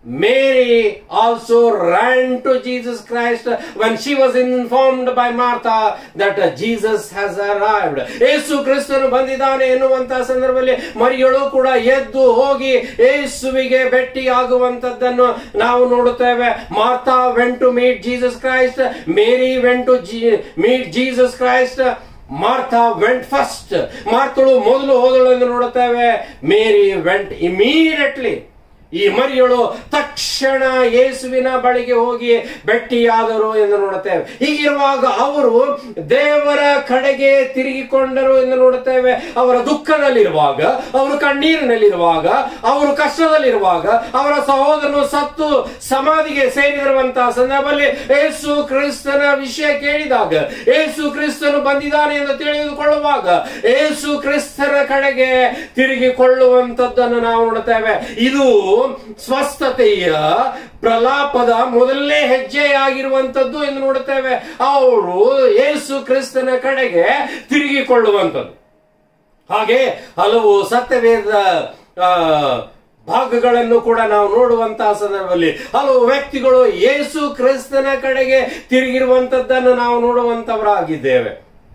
Mary also ran to Jesus Christ when she was informed by Martha that Jesus has arrived. ಯೇಸು ಕ್ರಿಸ್ತನು ಬಂದಿದ್ದಾನೆ ಎನ್ನುವಂತಹ ಸಂದರ್ಭದಲ್ಲಿ ಮರಿಯಳು ಕೂಡ ಎದ್ದು ಹೋಗಿ ಯೇಸುವಿಗೆ ಭೇಟಿಯಾಗುವಂತದ್ದನ್ನು ನಾವು ನೋಡುತ್ತೇವೆ. Martha went to meet Jesus Christ. Mary went to meet Jesus Christ. Martha went first. ಮಾರ್ಥಳು ಮೊದಲು ಹೋದಳು ಎಂದು ನೋಡುತ್ತೇವೆ. Mary went immediately. ಈ ಮರಿಯಳು ತಕ್ಷಣ ಯೇಸುವಿನ ಬಳಿಗೆ ಹೋಗಿ ಭೇಟಿಯಾದರು ಎಂದು ನೋಡುತ್ತೇವೆ. ಹೀಗಿರುವಾಗ ಅವರು ದೇವರ ಕಡೆಗೆ ತಿರುಗಿಕೊಂಡರು ಎಂದು ನೋಡುತ್ತೇವೆ. ಅವರ ದುಃಖದಲ್ಲಿರುವಾಗ, ಅವರು ಕಣ್ಣೀರಿನಲ್ಲಿರುವಾಗ, ಅವರು ಕಷ್ಟದಲ್ಲಿರುವಾಗ, ಅವರ ಸಹೋದರನು ಸತ್ತು ಸಮಾಧಿಗೆ ಸೇರಿದಿರುವಂತಹ ಸಂದರ್ಭದಲ್ಲಿ ಯೇಸು ಕ್ರಿಸ್ತನ ವಿಷಯ ಕೇಳಿದಾಗ, ಯೇಸು ಕ್ರಿಸ್ತನು ಬಂದಿದ್ದಾನೆ ಎಂದು ತಿಳಿದುಕೊಳ್ಳುವಾಗ ಯೇಸು ಕ್ರಿಸ್ತನ ಕಡೆಗೆ ತಿರುಗಿಕೊಳ್ಳುವಂತದ್ದನ್ನು ನಾವು ನೋಡುತ್ತೇವೆ. ಇದು ಸ್ವಸ್ಥತೆಯ ಪ್ರಲಾಪದ ಮೊದಲನೇ ಹೆಜ್ಜೆಯಾಗಿರುವಂತದ್ದು ಎಂದು ನೋಡುತ್ತೇವೆ. ಅವರು ಯೇಸು ಕ್ರಿಸ್ತನ ಕಡೆಗೆ ತಿರುಗಿಕೊಳ್ಳುವಂಥದ್ದು. ಹಾಗೆ ಹಲವು ಸತ್ಯವೇದ ಭಾಗಗಳನ್ನು ಕೂಡ ನಾವು ನೋಡುವಂತಹ ಸಂದರ್ಭದಲ್ಲಿ ಹಲವು ವ್ಯಕ್ತಿಗಳು ಯೇಸು ಕ್ರಿಸ್ತನ ಕಡೆಗೆ ತಿರುಗಿರುವಂತದ್ದನ್ನು ನಾವು ನೋಡುವಂತವರಾಗಿದ್ದೇವೆ.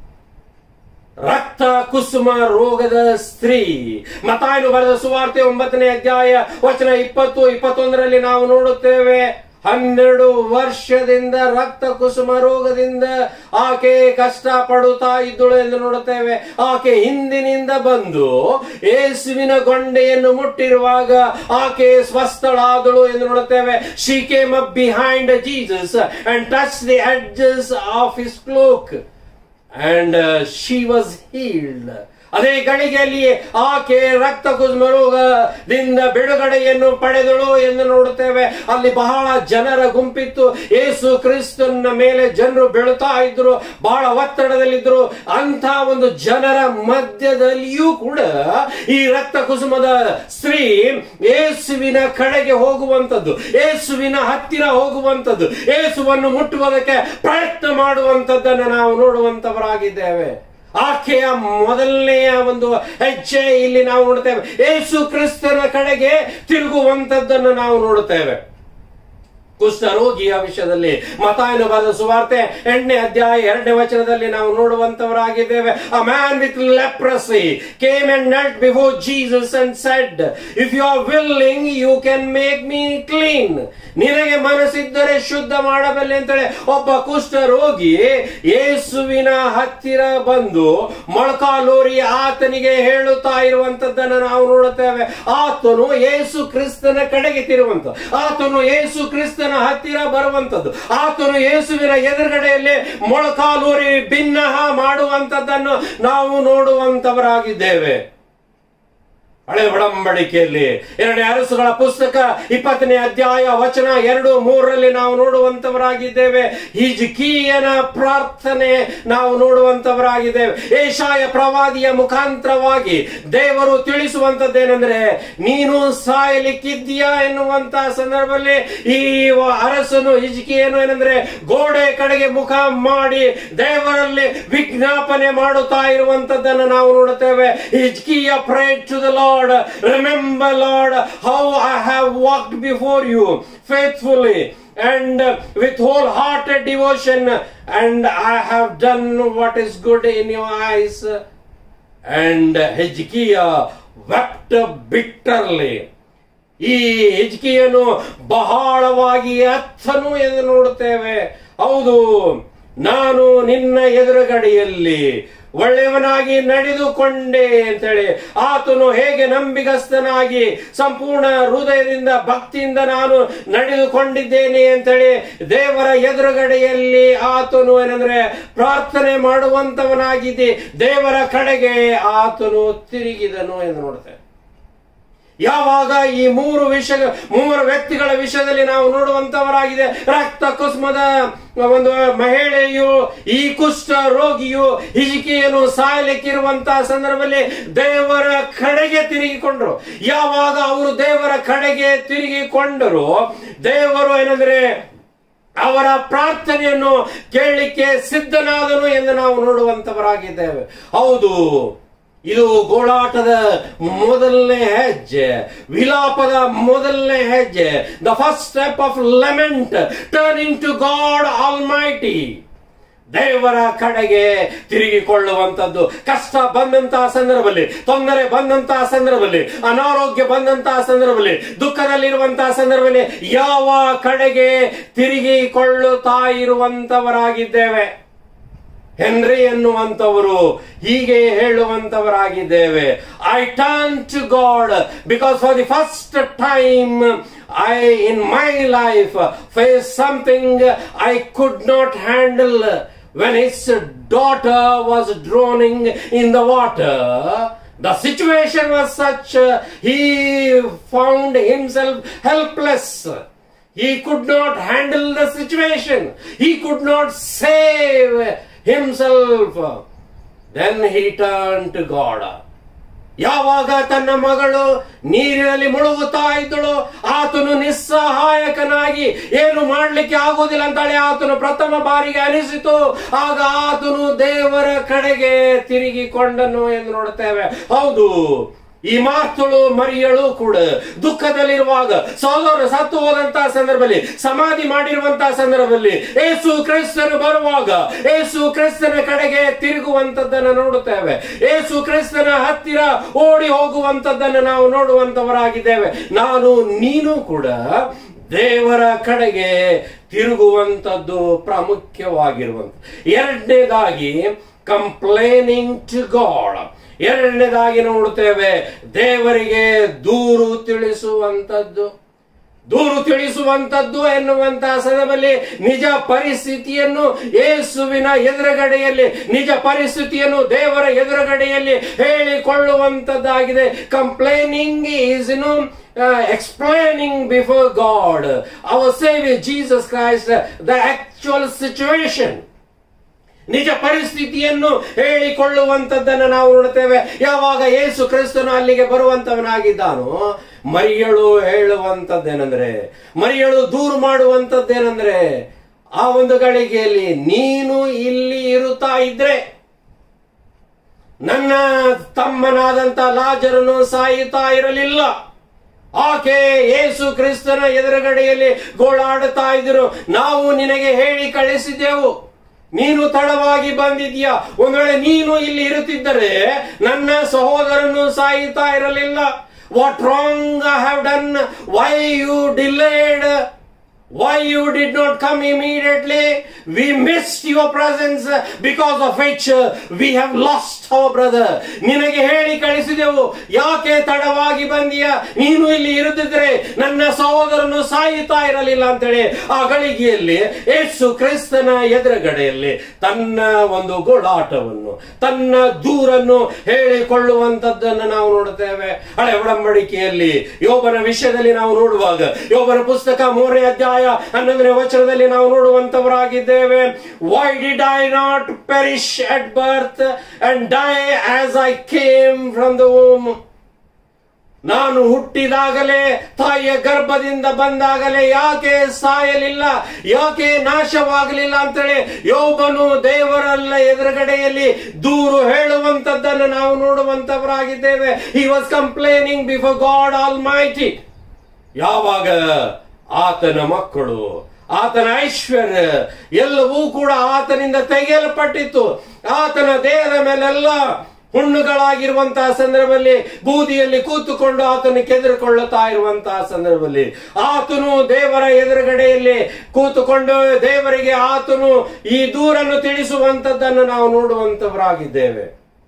ರಕ್ತ ಕುಸುಮ ರೋಗದ ಸ್ತ್ರೀ, ಮತ್ತಾಯನು ಬರೆದ ಸುವಾರ್ತೆ ಒಂಬತ್ತನೇ ಅಧ್ಯಾಯ ವಚನ ಇಪ್ಪತ್ತು ಇಪ್ಪತ್ತೊಂದರಲ್ಲಿ ನಾವು ನೋಡುತ್ತೇವೆ. ಹನ್ನೆರಡು ವರ್ಷದಿಂದ ರಕ್ತ ಕುಸುಮ ರೋಗದಿಂದ ಆಕೆ ಕಷ್ಟ ಪಡುತ್ತಾ ಇದ್ದಳು ಎಂದು ನೋಡುತ್ತೇವೆ. ಆಕೆ ಹಿಂದಿನಿಂದ ಬಂದು ಯೇಸುವಿನ ಗೊಂಡೆಯನ್ನು ಮುಟ್ಟಿರುವಾಗ ಆಕೆ ಸ್ವಸ್ಥಳಾದಳು ಎಂದು ನೋಡುತ್ತೇವೆ. She came up behind Jesus and touched the edges of his cloak and uh, she was healed. ಅದೇ ಗಳಿಗೆಯಲ್ಲಿ ಆಕೆ ರಕ್ತ ಕುಸುಮ ರೋಗದಿಂದ ಬಿಡುಗಡೆಯನ್ನು ಪಡೆದಳು ಎಂದು ನೋಡುತ್ತೇವೆ. ಅಲ್ಲಿ ಬಹಳ ಜನರ ಗುಂಪಿತ್ತು. ಯೇಸು ಕ್ರಿಸ್ತನ ಮೇಲೆ ಜನರು ಬೀಳುತ್ತಾ ಇದ್ರು, ಬಹಳ ಒತ್ತಡದಲ್ಲಿದ್ರು. ಅಂತ ಒಂದು ಜನರ ಮಧ್ಯದಲ್ಲಿಯೂ ಕೂಡ ಈ ರಕ್ತ ಕುಸುಮದ ಸ್ತ್ರೀ ಯೇಸುವಿನ ಕಡೆಗೆ ಹೋಗುವಂತದ್ದು, ಯೇಸುವಿನ ಹತ್ತಿರ ಹೋಗುವಂತದ್ದು, ಯೇಸುವನ್ನು ಮುಟ್ಟುವುದಕ್ಕೆ ಪ್ರಯತ್ನ ಮಾಡುವಂತದ್ದನ್ನು ನಾವು ನೋಡುವಂತವರಾಗಿದ್ದೇವೆ. ಆಕೆಯ ಮೊದಲನೆಯ ಒಂದು ಹೆಜ್ಜೆ ಇಲ್ಲಿ ನಾವು ನೋಡುತ್ತೇವೆ. ಯೇಸು ಕ್ರಿಸ್ತನ ಕಡೆಗೆ ತಿರುಗುವಂತದ್ದನ್ನು ನಾವು ನೋಡುತ್ತೇವೆ. ಕುಷ್ಠರೋಗಿಯ ವಿಷಯದಲ್ಲಿ ಮತ್ತಾಯನು ಬರೆದ ಸುವಾರ್ತೆ ಎಂಟನೇ ಅಧ್ಯಾಯ ಎರಡನೇ ವಚನದಲ್ಲಿ ನಾವು ನೋಡುವಂತವರಾಗಿದ್ದೇವೆ. A man with leprosy came and knelt before Jesus and said, if you are willing you can make me clean. ನಿನಗೆ ಮನಸ್ಸಿದ್ದರೆ ಶುದ್ಧ ಮಾಡಬಲ್ಲೆ ಅಂತೇಳಿ ಒಬ್ಬ ಕುಷ್ಠರೋಗಿ ಯೇಸುವಿನ ಹತ್ತಿರ ಬಂದು ಮೊಳಕಾಲೂರಿ ಆತನಿಗೆ ಹೇಳುತ್ತಾ ಇರುವಂತದ್ದನ್ನು ನಾವು ನೋಡುತ್ತೇವೆ. ಆತನು ಯೇಸು ಕ್ರಿಸ್ತನ ಕಡೆಗೆ ತಿರುವಂತ, ಆತನು ಯೇಸು ಕ್ರಿಸ್ತನ ಹತ್ತಿರ ಬರುವಂತದ್ದು, ಆತನು ಯೇಸುವಿನ ಎದುರುಗಡೆಯಲ್ಲಿ ಮೊಳಕಾಲೂರಿ ಭಿನ್ನಹ ಮಾಡುವಂತದ್ದನ್ನು ನಾವು ನೋಡುವಂತವರಾಗಿದ್ದೇವೆ. ಹಳೆ ಒಡಂಬಡಿಕೆಯಲ್ಲಿ ಎರಡನೇ ಅರಸುಗಳ ಪುಸ್ತಕ ಇಪ್ಪತ್ತನೇ ಅಧ್ಯಾಯ ವಚನ ಎರಡು ಮೂರರಲ್ಲಿ ನಾವು ನೋಡುವಂತವರಾಗಿದ್ದೇವೆ. ಹಿಜ್ಕೀಯನ ಪ್ರಾರ್ಥನೆ ನಾವು ನೋಡುವಂತವರಾಗಿದ್ದೇವೆ. ಯೆಶಾಯ ಪ್ರವಾದಿಯ ಮುಖಾಂತರವಾಗಿ ದೇವರು ತಿಳಿಸುವಂತದ್ದೇನೆಂದ್ರೆ, ನೀನು ಸಾಯಲಿಕ್ಕಿದ್ದೀಯಾ ಎನ್ನುವಂತಹ ಸಂದರ್ಭದಲ್ಲಿ ಈ ಅರಸನು ಹಿಜ್ಕೀಯನು ಏನಂದ್ರೆ ಗೋಡೆ ಕಡೆಗೆ ಮುಖ ಮಾಡಿ ದೇವರಲ್ಲಿ ವಿಜ್ಞಾಪನೆ ಮಾಡುತ್ತಾ ಇರುವಂತದ್ದನ್ನು ನಾವು ನೋಡುತ್ತೇವೆ. ಹಿಜ್ಕೀಯ prayed to the Lord, remember Lord how I have walked before you faithfully and with wholehearted devotion and I have done what is good in your eyes. And Hezekiah wept bitterly. ಈ ಹಿಜ್ಕೀಯನು ಬಹಳವಾಗಿ ಅತ್ತನು ಎಂದು ನೋಡುತ್ತೇವೆ. ಹೌದು, ನಾನು ನಿನ್ನ ಎದುರುಗಡೆಯಲ್ಲಿ ಒಳ್ಳೆಯವನಾಗಿ ನಡೆದುಕೊಂಡೆ ಅಂತೇಳಿ ಆತನು ಹೇಗೆ ನಂಬಿಗಸ್ತನಾಗಿ ಸಂಪೂರ್ಣ ಹೃದಯದಿಂದ ಭಕ್ತಿಯಿಂದ ನಾನು ನಡೆದುಕೊಂಡಿದ್ದೇನೆ ಅಂತೇಳಿ ದೇವರ ಎದುರುಗಡೆಯಲ್ಲಿ ಆತನು ಏನಂದ್ರೆ ಪ್ರಾರ್ಥನೆ ಮಾಡುವಂತವನಾಗಿದ್ದೆ ದೇವರ ಕಡೆಗೆ ಆತನು ತಿರುಗಿದನು ಎಂದು ನೋಡುತ್ತೇವೆ. ಯಾವಾಗ ಈ ಮೂರು ವಿಷಯ ಮೂರು ವ್ಯಕ್ತಿಗಳ ವಿಷಯದಲ್ಲಿ ನಾವು ನೋಡುವಂತವರಾಗಿದೆ. ರಕ್ತ ಕುಸುಮದ ಒಂದು ಮಹಿಳೆಯು, ಈ ಕುಷ್ಠ ರೋಗಿಯು, ಹಿಜ್ಕೀಯನು ಸಾಯಲಿಕ್ಕಿರುವಂತಹ ಸಂದರ್ಭದಲ್ಲಿ ದೇವರ ಕಡೆಗೆ ತಿರುಗಿಕೊಂಡರು. ಯಾವಾಗ ಅವರು ದೇವರ ಕಡೆಗೆ ತಿರುಗಿಕೊಂಡರು, ದೇವರು ಏನಂದ್ರೆ ಅವರ ಪ್ರಾರ್ಥನೆಯನ್ನು ಕೇಳಲಿಕ್ಕೆ ಸಿದ್ಧನಾದನು ಎಂದು ನಾವು ನೋಡುವಂತವರಾಗಿದ್ದೇವೆ. ಹೌದು, ಇದು ಗೋಳಾಟದ ಮೊದಲನೇ ಹೆಜ್ಜೆ, ವಿಲಾಪದ ಮೊದಲನೇ ಹೆಜ್ಜೆ. The first step of lament, turning to God almighty. ದೇವರ ಕಡೆಗೆ ತಿರುಗಿಕೊಳ್ಳುವಂಥದ್ದು. ಕಷ್ಟ ಬಂದಂತಹ ಸಂದರ್ಭದಲ್ಲಿ, ತೊಂದರೆ ಬಂದಂತಹ ಸಂದರ್ಭದಲ್ಲಿ, ಅನಾರೋಗ್ಯ ಬಂದಂತಹ ಸಂದರ್ಭದಲ್ಲಿ, ದುಃಖದಲ್ಲಿರುವಂತಹ ಸಂದರ್ಭದಲ್ಲಿ ಯಾವ ಕಡೆಗೆ ತಿರುಗಿಕೊಳ್ಳುತ್ತಾ ಇರುವಂತವರಾಗಿದ್ದೇವೆ? ಹೆನ್ರಿ ಎನ್ನುವಂತವರು ಹೀಗೆ ಹೇಳುವಂತವರಾಗಿದ್ದೇವೆ. I turn to God because for the first time I in my life faced something I could not handle. When his daughter was drowning in the water, the situation was such, he found himself helpless. He could not handle the situation. He could not save himself. Then he turned to God. ಯಾವಾಗ ತನ್ನ ಮಗಳು ನೀರಿನಲ್ಲಿ ಮುಳುಗುತ್ತಾ ಇದ್ದಳು, ಆತನು ನಿಸ್ಸಹಾಯಕನಾಗಿ ಏನು ಮಾಡ್ಲಿಕ್ಕೆ ಆಗುವುದಿಲ್ಲ ಅಂತೇಳಿ ಆತನು ಪ್ರಥಮ ಬಾರಿಗೆ ಅನಿಸಿತು. ಆಗ ಆತನು ದೇವರ ಕಡೆಗೆ ತಿರುಗಿಕೊಂಡನು ಎಂದು ನೋಡುತ್ತೇವೆ. ಹೌದು, ಈ ಮಾತುಳು ಮರಿಯಳು ಕೂಡ ದುಃಖದಲ್ಲಿರುವಾಗ, ಸಹೋದರ ಸತ್ತು ಹೋದಂತಹ ಸಂದರ್ಭದಲ್ಲಿ, ಸಮಾಧಿ ಮಾಡಿರುವಂತಹ ಸಂದರ್ಭದಲ್ಲಿ ಏಸು ಕ್ರಿಸ್ತನು ಬರುವಾಗ ಏಸು ಕ್ರಿಸ್ತನ ಕಡೆಗೆ ತಿರುಗುವಂತದ್ದನ್ನು ನೋಡುತ್ತೇವೆ. ಏಸು ಕ್ರಿಸ್ತನ ಹತ್ತಿರ ಓಡಿ ಹೋಗುವಂತದ್ದನ್ನು ನಾವು ನೋಡುವಂತವರಾಗಿದ್ದೇವೆ. ನಾನು ನೀನು ಕೂಡ ದೇವರ ಕಡೆಗೆ ತಿರುಗುವಂತದ್ದು ಪ್ರಾಮುಖ್ಯವಾಗಿರುವಂತ. ಎರಡನೇದಾಗಿ ಕಂಪ್ಲೇನಿಂಗ್ ಟು ಗಾಡ್. ಎರಡನೇದಾಗಿ ನೋಡುತ್ತೇವೆ ದೇವರಿಗೆ ದೂರು ತಿಳಿಸುವಂತದ್ದು. ದೂರು ತಿಳಿಸುವಂತದ್ದು ಎನ್ನುವಂತಹ ಸಂದರ್ಭದಲ್ಲಿ ನಿಜ ಪರಿಸ್ಥಿತಿಯನ್ನು ಯೇಸುವಿನ ಎದುರುಗಡೆಯಲ್ಲಿ, ನಿಜ ಪರಿಸ್ಥಿತಿಯನ್ನು ದೇವರ ಎದುರುಗಡೆಯಲ್ಲಿ ಹೇಳಿಕೊಳ್ಳುವಂತದ್ದಾಗಿದೆ. ಕಂಪ್ಲೇನಿಂಗ್ ಈಸ್ ಇನ್ನು explaining before God, our Savior Jesus Christ, the actual situation. ನಿಜ ಪರಿಸ್ಥಿತಿಯನ್ನು ಹೇಳಿಕೊಳ್ಳುವಂತದ್ದನ್ನು ನಾವು ನೋಡುತ್ತೇವೆ. ಯಾವಾಗ ಯೇಸು ಕ್ರಿಸ್ತನು ಅಲ್ಲಿಗೆ ಬರುವಂತವನಾಗಿದ್ದಾನೋ, ಮರಿಯಳು ಹೇಳುವಂತದ್ದೇನೆಂದ್ರೆ, ಮರಿಯಳು ದೂರು ಮಾಡುವಂತದ್ದೇನೆಂದ್ರೆ, ಆ ಒಂದು ಗಳಿಗೆಯಲ್ಲಿ ನೀನು ಇಲ್ಲಿ ಇರುತ್ತಾ ಇದ್ರೆ ನನ್ನ ತಮ್ಮನಾದಂತ ಲಾಜರನು ಸಾಯುತ್ತಾ ಇರಲಿಲ್ಲ. ಆಕೆ ಯೇಸು ಕ್ರಿಸ್ತನ ಎದುರುಗಡೆಯಲ್ಲಿ ಗೋಳಾಡುತ್ತಾ ಇದ್ರು, ನಾವು ನಿನಗೆ ಹೇಳಿ ಕಳಿಸಿದೆವು, ನೀನು ತಡವಾಗಿ ಬಂದಿದ್ಯಾ. ಒಂದ್ ವೇಳೆ ನೀನು ಇಲ್ಲಿ ಇರುತ್ತಿದ್ದರೆ ನನ್ನ ಸಹೋದರನು ಸಾಯುತ್ತಾ ಇರಲಿಲ್ಲ. What wrong I have done, why you delayed, why you did not come immediately? We missed your presence, because of which we have lost our brother. ನಿನಗೆ ಹೇಳಿ ಕಳಿಸಿದೆವು, ಯಾಕೆ ತಡವಾಗಿ ಬಂದಿಯ? ನೀನು ಇಲ್ಲಿ ಇರುತ್ತಿದ್ರೆ ನನ್ನ ಸಹೋದರನು ಸಾಯುತ್ತಾ ಇರಲಿಲ್ಲ ಅಂತೇಳಿ ಆ ಗಳಿಗೆಯಲ್ಲಿ ಯೇಸು ಕ್ರಿಸ್ತನ ಎದುರುಗಡೆಯಲ್ಲಿ ತನ್ನ ಒಂದು ಗೋಳಾಟವನ್ನು, ತನ್ನ ದೂರನ್ನು ಹೇಳಿಕೊಳ್ಳುವಂತದ್ದನ್ನು ನಾವು ನೋಡುತ್ತೇವೆ. ಹಳೆ ಒಡಂಬಡಿಕೆಯಲ್ಲಿ ಯೋಬನ ವಿಷಯದಲ್ಲಿ ನಾವು ನೋಡುವಾಗ, ಯೋಬನ ಪುಸ್ತಕ ಮೂರನೇ ಅಧ್ಯಾಯ ಹನ್ನೊಂದನೇ ವಚನದಲ್ಲಿ ನಾವು ನೋಡುವಂತವರಾಗಿದ್ದೇವೆ. Why did I not perish at birth and die as I came from the womb. ನಾನು ಹುಟ್ಟಿದಾಗಲೇ, ತಾಯಿಯ ಗರ್ಭದಿಂದ ಬಂದಾಗಲೇ ಯಾಕೆ ಸಾಯಲಿಲ್ಲ, ಯಾಕೆ ನಾಶವಾಗಲಿಲ್ಲ ಅಂತೇಳಿ ಯೋಬನು ದೇವರಲ್ಲ ಎದುರುಗಡೆಯಲ್ಲಿ ದೂರು ಹೇಳುವಂತದ್ದನ್ನು ನಾವು ನೋಡುವಂತವರಾಗಿದ್ದೇವೆ. He was complaining before God almighty. ಯಾವಾಗ ಆತನ ಮಕ್ಕಳು, ಆತನ ಐಶ್ವರ್ಯ ಎಲ್ಲವೂ ಕೂಡ ಆತನಿಂದ ತೆಗೆಯಲ್ಪಟ್ಟಿತ್ತು, ಆತನ ದೇಹದ ಮೇಲೆಲ್ಲ ಹುಣ್ಣುಗಳಾಗಿರುವಂತಹ ಸಂದರ್ಭದಲ್ಲಿ, ಬೂದಿಯಲ್ಲಿ ಕೂತುಕೊಂಡು ಆತನು ಕೆದರಿಕೊಳ್ಳುತ್ತಾ ಇರುವಂತಹ ಸಂದರ್ಭದಲ್ಲಿ ಆತನು ದೇವರ ಎದುರುಗಡೆಯಲ್ಲಿ ಕೂತುಕೊಂಡು ದೇವರಿಗೆ ಆತನು ಈ ದೂರನ್ನು ತಿಳಿಸುವಂತದ್ದನ್ನು ನಾವು ನೋಡುವಂತವರಾಗಿದ್ದೇವೆ.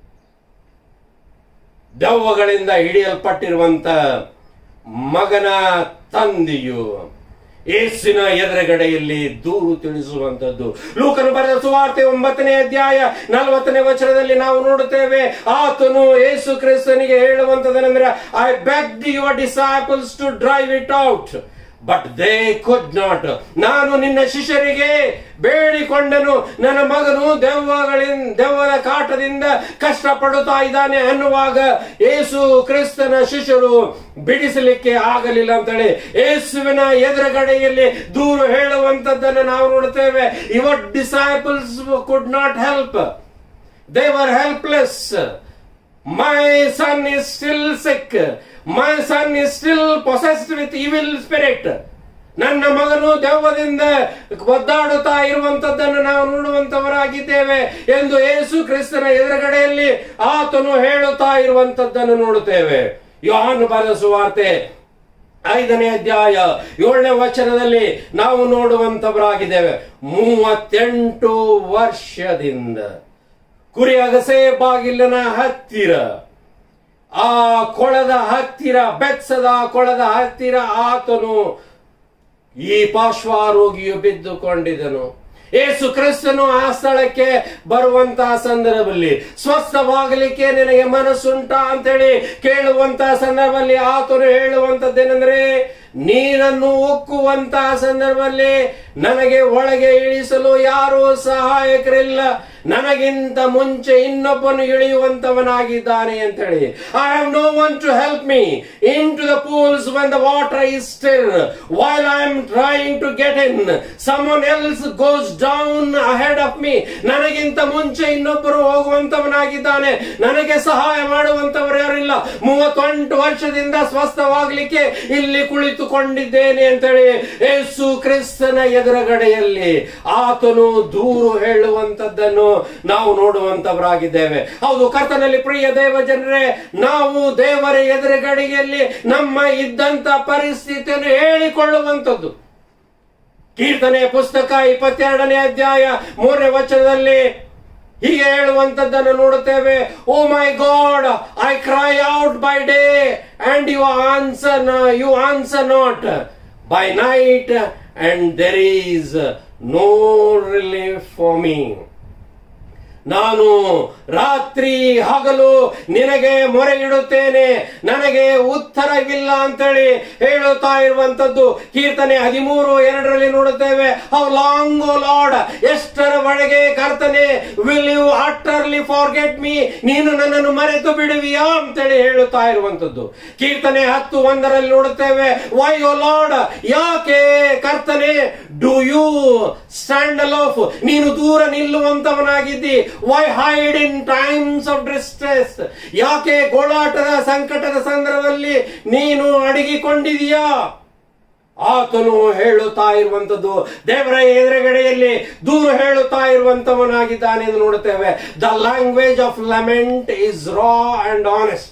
ದೆವ್ವಗಳಿಂದ ಹಿಡಿಯಲ್ಪಟ್ಟಿರುವಂತ ಮಗನ ತಂದೆಯು ಯೇಸುವಿನ ಎದುರುಗಡೆಯಲ್ಲಿ ದೂರು ತಿಳಿಸುವಂತದ್ದು. ಲೂಕನು ಬರೆದ ಸುವಾರ್ತೆ ಒಂಬತ್ತನೇ ಅಧ್ಯಾಯ ನಲವತ್ತನೇ ವಚನದಲ್ಲಿ ನಾವು ನೋಡುತ್ತೇವೆ, ಆತನು ಯೇಸು ಕ್ರಿಸ್ತನಿಗೆ ಹೇಳುವಂತದೇನೆಂದ್ರೆ, I begged your disciples to drive it out but they could not. ನಾನು ನಿನ್ನ ಶಿಷ್ಯರಿಗೆ ಬೇಡಿಕೊಂಡನು, ನನ್ನ ಮಗನು ದೆವ್ವಗಳಿಂದ ದೆವ್ವದ ಕಾಟದಿಂದ ಕಷ್ಟಪಡುತ್ತಾ ಇದ್ದಾನೆ ಅನ್ನುವಾಗ ಯೇಸು ಕ್ರಿಸ್ತನ ಶಿಷ್ಯರು ಬಿಡಿಸಲಿಕ್ಕೆ ಆಗಲಿಲ್ಲ ಅಂತೇಳಿ ಯೇಸುವಿನ ಎದುರುಗಡೆಯಲ್ಲಿ ದೂರು ಹೇಳುವಂತದ್ದನ್ನು ನಾವು ನೋಡುತ್ತೇವೆ. Your disciples could not help, they were helpless. My son is still sick, my son is still possessed with evil spirit. ನನ್ನ ಮಗನು ದೆವ್ವದಿಂದ ಒದ್ದಾಡುತ್ತಾ ಇರುವಂತದ್ದನ್ನು ನಾವು ನೋಡುವಂತವರಾಗಿದ್ದೇವೆ ಎಂದು ಯೇಸು ಕ್ರಿಸ್ತನ ಎದುರುಗಡೆಯಲ್ಲಿ ಆತನು ಹೇಳುತ್ತಾ ಇರುವಂತದ್ದನ್ನು ನೋಡುತ್ತೇವೆ. ಯೋಹಾನ ಬರೆದ ಸುವಾರ್ತೆ ಐದನೇ ಅಧ್ಯಾಯ ಏಳನೇ ವಚನದಲ್ಲಿ ನಾವು ನೋಡುವಂತವರಾಗಿದ್ದೇವೆ. ಮೂವತ್ತೆಂಟು ವರ್ಷದಿಂದ ಕುರಿ ಅಗಸೆ ಬಾಗಿಲಿನ ಹತ್ತಿರ, ಆ ಕೊಳದ ಹತ್ತಿರ, ಬೆತ್ಸದ ಕೊಳದ ಹತ್ತಿರ ಆತನು ಈ ಪಾರ್ಶ್ವರೋಗಿಯು ಬಿದ್ದುಕೊಂಡಿದ್ದನು. ಯೇಸು ಕ್ರಿಸ್ತನು ಆ ಸ್ಥಳಕ್ಕೆ ಬರುವಂತಹ ಸಂದರ್ಭದಲ್ಲಿ ಸ್ವಸ್ಥವಾಗಲಿಕ್ಕೆ ನಿನಗೆ ಮನಸ್ಸುಂಟಾ ಅಂತೇಳಿ ಕೇಳುವಂತಹ ಸಂದರ್ಭದಲ್ಲಿ ಆತನು ಹೇಳುವಂತದ್ದೇನೆಂದ್ರೆ, ನೀರನ್ನು ಉಕ್ಕುವಂತಹ ಸಂದರ್ಭದಲ್ಲಿ ನನಗೆ ಒಳಗೆ ಇಳಿಸಲು ಯಾರೂ ಸಹಾಯಕರಿಲ್ಲ, ನನಗಿಂತ ಮುಂಚೆ ಇನ್ನೊಬ್ಬನು ಇಳಿಯುವಂತವನಾಗಿದ್ದಾನೆ ಅಂತ ಹೇಳಿ. I have no one to help me into the pools when the water is stir while I am trying to get in. Someone else goes down ahead of me. ನನಗಿಂತ ಮುಂಚೆ ಇನ್ನೊಬ್ಬರು ಹೋಗುವಂತವನಾಗಿದ್ದಾನೆ, ನನಗೆ ಸಹಾಯ ಮಾಡುವಂತವರು ಯಾರಿಲ್ಲ. ಮೂವತ್ತೆಂಟು ವರ್ಷದಿಂದ ಸ್ವಸ್ಥವಾಗಲಿಕ್ಕೆ ಇಲ್ಲಿ ಕುಳಿತುಕೊಂಡಿದ್ದೇನೆ ಅಂತೇಳಿ ಯೇಸು ಕ್ರಿಸ್ತನ ಎದುರುಗಡೆಯಲ್ಲಿ ಆತನು ದೂರು ಹೇಳುವಂತದ್ದನ್ನು ನಾವು ನೋಡುವಂತವರಾಗಿದ್ದೇವೆ. ಹೌದು, ಕರ್ತನಲ್ಲಿ ಪ್ರಿಯ ದೇವ ಜನರೇ, ನಾವು ದೇವರ ಎದುರುಗಡೆಯಲ್ಲಿ ನಮ್ಮ ಇದ್ದಂತ ಪರಿಸ್ಥಿತಿಯನ್ನು ಹೇಳಿಕೊಳ್ಳುವಂಥದ್ದು. ಕೀರ್ತನೆ ಪುಸ್ತಕ ಇಪ್ಪತ್ತೆರಡನೇ ಅಧ್ಯಾಯ ಮೂರನೇ ವಚನದಲ್ಲಿ ಹೀಗೆ ಹೇಳುವಂತದ್ದನ್ನು ನೋಡುತ್ತೇವೆ. Oh my God, I cry out by day and you answer you answer not, by night and there is no relief for me. ನಾನು ರಾತ್ರಿ ಹಗಲು ನಿನಗೆ ಮೊರೆ ಇಡುತ್ತೇನೆ, ನನಗೆ ಉತ್ತರವಿಲ್ಲ ಅಂತೇಳಿ ಹೇಳುತ್ತಾ ಇರುವಂತದ್ದು ಕೀರ್ತನೆ ಹದಿಮೂರು ಎರಡರಲ್ಲಿ ನೋಡುತ್ತೇವೆ. ಹೌ ಲಾಂಗ್ ಓ ಲಾರ್ಡ್, ಎಷ್ಟರವರೆಗೆ ಕರ್ತನೆ, will you utterly forget me, ನೀನು ನನ್ನನ್ನು ಮರೆತು ಬಿಡುವಿಯಾ ಅಂತೇಳಿ ಹೇಳುತ್ತಾ ಇರುವಂತದ್ದು. ಕೀರ್ತನೆ ಹತ್ತು ಒಂದರಲ್ಲಿ ನೋಡುತ್ತೇವೆ. ವೈ ಓ ಲಾರ್ಡ್, ಯಾಕೆ ಕರ್ತನೆ, ಡು ಯು ಸ್ಟ್ಯಾಂಡ್ ಅಲೋಫ್, ನೀನು ದೂರ ನಿಲ್ಲುವಂತವನಾಗಿದ್ದಿ. Why hide in times of distress, ಯಾಕೆ ಗೋಳಾಟದ ಸಂಕಟದ ಸಂದರ್ಭದಲ್ಲಿ ನೀನು ಅಡಗಿಕೊಂಡಿದೀಯಾ. ಆತನು ಹೇಳುತ್ತಾ ಇರುವಂತದ್ದು ದೇವರ ಎದುರುಗಡೆಯಲ್ಲಿ ದೂರು ಹೇಳುತ್ತಾ ಇರುವಂತವನಾಗಿದ್ದಾನೆ ಎಂದು ನೋಡುತ್ತೇವೆ. The language of lament is raw and honest.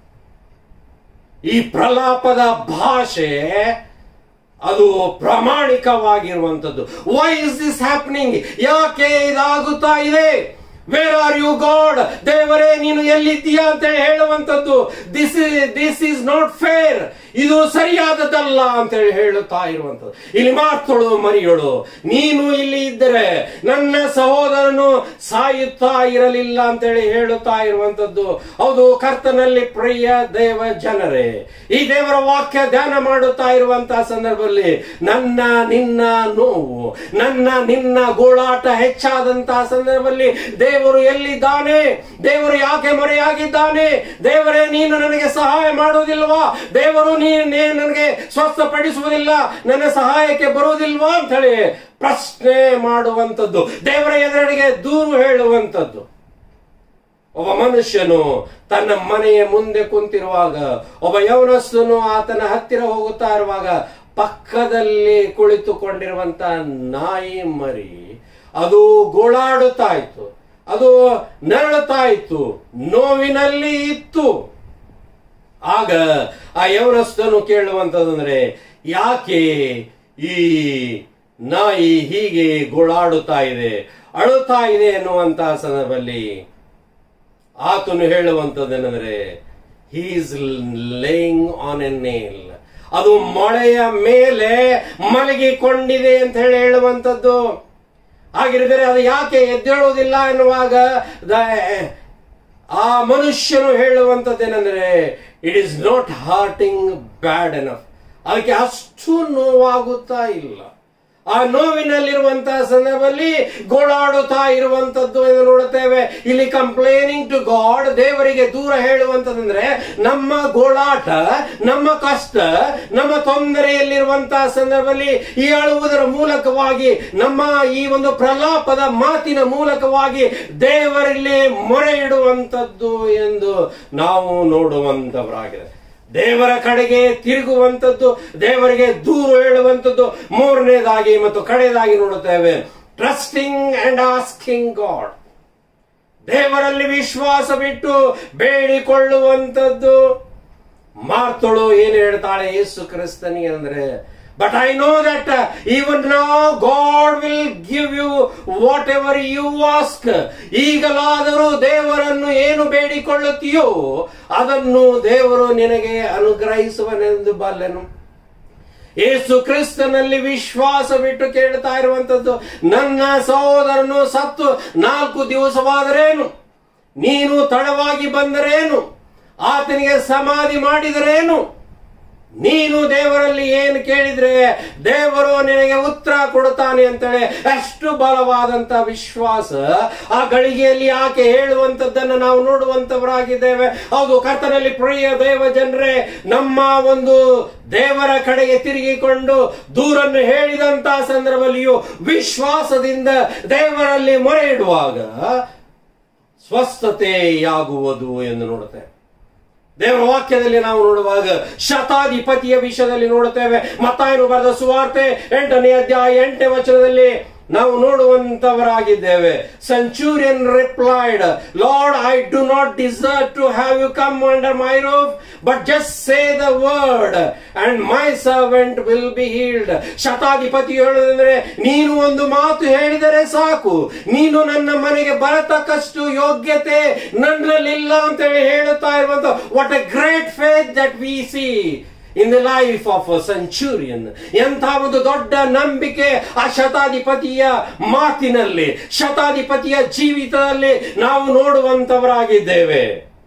ಈ ಪ್ರಲಾಪದ ಭಾಷೆ ಅದು ಪ್ರಾಮಾಣಿಕವಾಗಿರುವಂತದ್ದು. ವೈ ಇಸ್ ದಿಸ್ ಹ್ಯಾಪನಿಂಗ್, ಯಾಕೆ ಇದಾಗುತ್ತಾ ಇದೆ. ವೇರ್ ಆರ್ ಯು ಗಾಡ್, ದೇವರೇ ನೀನು ಎಲ್ಲಿದ್ದೀಯಾ ಅಂತ ಹೇಳುವಂತದ್ದು. This this is not fair, ಇದು ಸರಿಯಾದದ್ದಲ್ಲ ಅಂತ ಹೇಳಿ ಹೇಳುತ್ತಾ ಇರುವಂತದ್ದು. ಇಲ್ಲಿ ಮಾರ್ತೋಳು ಮರಿಯೋಳು, ನೀನು ಇಲ್ಲಿ ಇದ್ದರೆ ನನ್ನ ಸಹೋದರನು ಸಾಯುತ್ತಾ ಇರಲಿಲ್ಲ ಅಂತೇಳಿ ಹೇಳುತ್ತಾ ಇರುವಂತದ್ದು. ಹೌದು, ಕರ್ತನಲ್ಲಿ ಪ್ರಿಯ ದೇವ ಜನರೇ, ಈ ದೇವರ ವಾಕ್ಯ ಧ್ಯಾನ ಮಾಡುತ್ತಾ ಇರುವಂತಹ ಸಂದರ್ಭದಲ್ಲಿ ನನ್ನ ನಿನ್ನ ನೋವು, ನನ್ನ ನಿನ್ನ ಗೋಳಾಟ ಹೆಚ್ಚಾದಂತಹ ಸಂದರ್ಭದಲ್ಲಿ ದೇವರು ಎಲ್ಲಿದ್ದಾನೆ, ದೇವರು ಯಾಕೆ ಮೊರೆಯಾಗಿದ್ದಾನೆ, ದೇವರೇ ನೀನು ನನಗೆ ಸಹಾಯ ಮಾಡುವುದಿಲ್ವಾ, ದೇವರು ನೀನು ನನಗೆ ಸ್ವಸ್ಥಪಡಿಸುವುದಿಲ್ಲ, ನನ್ನ ಸಹಾಯಕ್ಕೆ ಬರುವುದಿಲ್ವಾ ಅಂತ ಹೇಳಿ ಪ್ರಶ್ನೆ ಮಾಡುವಂಥದ್ದು, ದೇವರ ಎದುರಿಗೆ ದೂರು ಹೇಳುವಂಥದ್ದು. ಒಬ್ಬ ಮನುಷ್ಯನು ತನ್ನ ಮನೆಯ ಮುಂದೆ ಕುಂತಿರುವಾಗ, ಒಬ್ಬ ಯೌವನಸ್ಥನು ಆತನ ಹತ್ತಿರ ಹೋಗುತ್ತಾ ಇರುವಾಗ, ಪಕ್ಕದಲ್ಲಿ ಕುಳಿತುಕೊಂಡಿರುವಂತ ನಾಯಿ ಮರಿ ಅದು ಗೋಳಾಡುತ್ತಾ ಇತ್ತು, ಅದು ನರಳುತ್ತಾ ಇತ್ತು, ನೋವಿನಲ್ಲಿ ಇತ್ತು. ಆಗ ಆ ಯೌವನಸ್ಥನು ಕೇಳುವಂತದಂದ್ರೆ, ಯಾಕೆ ಈ ನಾಯಿ ಹೀಗೆ ಗೋಳಾಡುತ್ತಾ ಇದೆ, ಅಳುತ್ತಾ ಇದೆ ಎನ್ನುವಂತಹ ಸಂದರ್ಭದಲ್ಲಿ ಆತನು ಹೇಳುವಂತದ್ದೇನೆಂದ್ರೆ, he is laying on a nail, ಅದು ಮೊಳೆಯ ಮೇಲೆ ಮಲಗಿಕೊಂಡಿದೆ ಅಂತ ಹೇಳಿ ಹೇಳುವಂಥದ್ದು. ಹಾಗಿರಿದರೆ ಅದು ಯಾಕೆ ಎದ್ದೇಳುವುದಿಲ್ಲ ಎನ್ನುವಾಗ ಆ ಮನುಷ್ಯನು ಹೇಳುವಂಥದ್ದೇನೆಂದ್ರೆ, it is not hurting bad enough, ಅದಕ್ಕೆ ಅಷ್ಟು ನೋವಾಗುತ್ತಾ ಇಲ್ಲ, ಆ ನೋವಿನಲ್ಲಿರುವಂತಹ ಸಂದರ್ಭದಲ್ಲಿ ಗೋಳಾಡುತ್ತಾ ಇರುವಂತದ್ದು ಎಂದು ನೋಡುತ್ತೇವೆ. ಇಲ್ಲಿ ಕಂಪ್ಲೇನಿಂಗ್ ಟು ಗಾಡ್, ದೇವರಿಗೆ ದೂರ ಹೇಳುವಂತದಂದ್ರೆ ನಮ್ಮ ಗೋಳಾಟ, ನಮ್ಮ ಕಷ್ಟ, ನಮ್ಮ ತೊಂದರೆಯಲ್ಲಿರುವಂತಹ ಸಂದರ್ಭದಲ್ಲಿ ಈ ಅಳುವುದರ ಮೂಲಕವಾಗಿ, ನಮ್ಮ ಈ ಒಂದು ಪ್ರಲಾಪದ ಮಾತಿನ ಮೂಲಕವಾಗಿ ದೇವರಲ್ಲಿ ಮೊರೆ ಇಡುವಂತದ್ದು ಎಂದು ನಾವು ನೋಡುವಂತವರಾಗಿದೆ. ದೇವರ ಕಡೆಗೆ ತಿರುಗುವಂಥದ್ದು, ದೇವರಿಗೆ ದೂರು ಹೇಳುವಂಥದ್ದು ಮೂರನೇದಾಗಿ ಮತ್ತು ಕಡೆಯದಾಗಿ ನೋಡುತ್ತೇವೆ. ಟ್ರಸ್ಟಿಂಗ್ ಅಂಡ್ ಆಸ್ಕಿಂಗ್ ಗಾಡ್, ದೇವರಲ್ಲಿ ವಿಶ್ವಾಸ ಬಿಟ್ಟು ಬೇಡಿಕೊಳ್ಳುವಂಥದ್ದು. ಮಾರ್ತಳು ಏನು ಹೇಳ್ತಾಳೆ ಯೇಸು ಕ್ರಿಸ್ತನಿಗೆ ಅಂದ್ರೆ, but I know that even now God will give you whatever you ask. ಈಗಲಾದರೂ ದೇವರನ್ನು ಏನು ಬೇಡಿಕೊಳ್ಳುತ್ತೀಯೋ ಅದನ್ನು ದೇವರು ನಿನಗೆ ಅನುಗ್ರಹಿಸುವನೆಂದು ಬಲ್ಲೆನು. ಯೇಸು ಕ್ರಿಸ್ತನಲ್ಲಿ ವಿಶ್ವಾಸ ಬಿಟ್ಟು ಕೇಳ್ತಾ ಇರುವಂತದ್ದು, ನನ್ನ ಸಹೋದರನು ಸತ್ತು ನಾಲ್ಕು ದಿವಸವಾದರೇನು, ನೀನು ತಡವಾಗಿ ಬಂದರೇನು, ಆತನಿಗೆ ಸಮಾಧಿ ಮಾಡಿದರೇನು, ನೀನು ದೇವರಲ್ಲಿ ಏನು ಕೇಳಿದ್ರೆ ದೇವರು ನಿನಗೆ ಉತ್ತರ ಕೊಡುತ್ತಾನೆ ಅಂತೇಳಿ ಅಷ್ಟು ಬಲವಾದಂತ ವಿಶ್ವಾಸ ಆ ಗಳಿಗೆಯಲ್ಲಿ ಆಕೆ ಹೇಳುವಂತದ್ದನ್ನು ನಾವು ನೋಡುವಂತವರಾಗಿದ್ದೇವೆ. ಹೌದು, ಕರ್ತನಲ್ಲಿ ಪ್ರಿಯ ದೇವ ಜನರೇ, ನಮ್ಮ ಒಂದು ದೇವರ ಕಡೆಗೆ ತಿರುಗಿಕೊಂಡು ದೂರನ್ನು ಹೇಳಿದಂತಹ ಸಂದರ್ಭದಲ್ಲಿಯೂ ವಿಶ್ವಾಸದಿಂದ ದೇವರಲ್ಲಿ ಮೊರೆ ಇಡುವಾಗ ಸ್ವಸ್ಥತೆಯಾಗುವುದು ಎಂದು ನೋಡುತ್ತೇವೆ. ದೇವರ ವಾಕ್ಯದಲ್ಲಿ ನಾವು ನೋಡುವಾಗ ಶತಾಧಿಪತಿಯ ವಿಷಯದಲ್ಲಿ ನೋಡುತ್ತೇವೆ. ಮತ್ತಾಯನು ಬರೆದ ಸುವಾರ್ತೆ ಎಂಟನೇ ಅಧ್ಯಾಯ ಎಂಟನೇ ವಚನದಲ್ಲಿ ನಾವು ನೋಡುವಂತವರಾಗಿದ್ದೇವೆ. Centurion replied, Lord, I do not deserve to have you come under my roof, but just say the word and my servant will be healed. ಶತಾಧಿಪತಿ ಹೇಳುವುದಂದ್ರೆ, ನೀನು ಒಂದು ಮಾತು ಹೇಳಿದರೆ ಸಾಕು, ನೀನು ನನ್ನ ಮನೆಗೆ ಬರತಕ್ಕಷ್ಟು ಯೋಗ್ಯತೆ ನನ್ನಲ್ಲಿಲ್ಲ ಅಂತೇಳಿ ಹೇಳುತ್ತಾ ಇರುವಂತ what a great faith that we see in the life of a centurion. ಎಂಥ ಒಂದು ದೊಡ್ಡ ನಂಬಿಕೆ ಆ ಶತಾಧಿಪತಿಯ ಮಾತಿನಲ್ಲಿ, ಶತಾಧಿಪತಿಯ ಜೀವಿತದಲ್ಲಿ ನಾವು ನೋಡುವಂತವರಾಗಿದ್ದೇವೆ.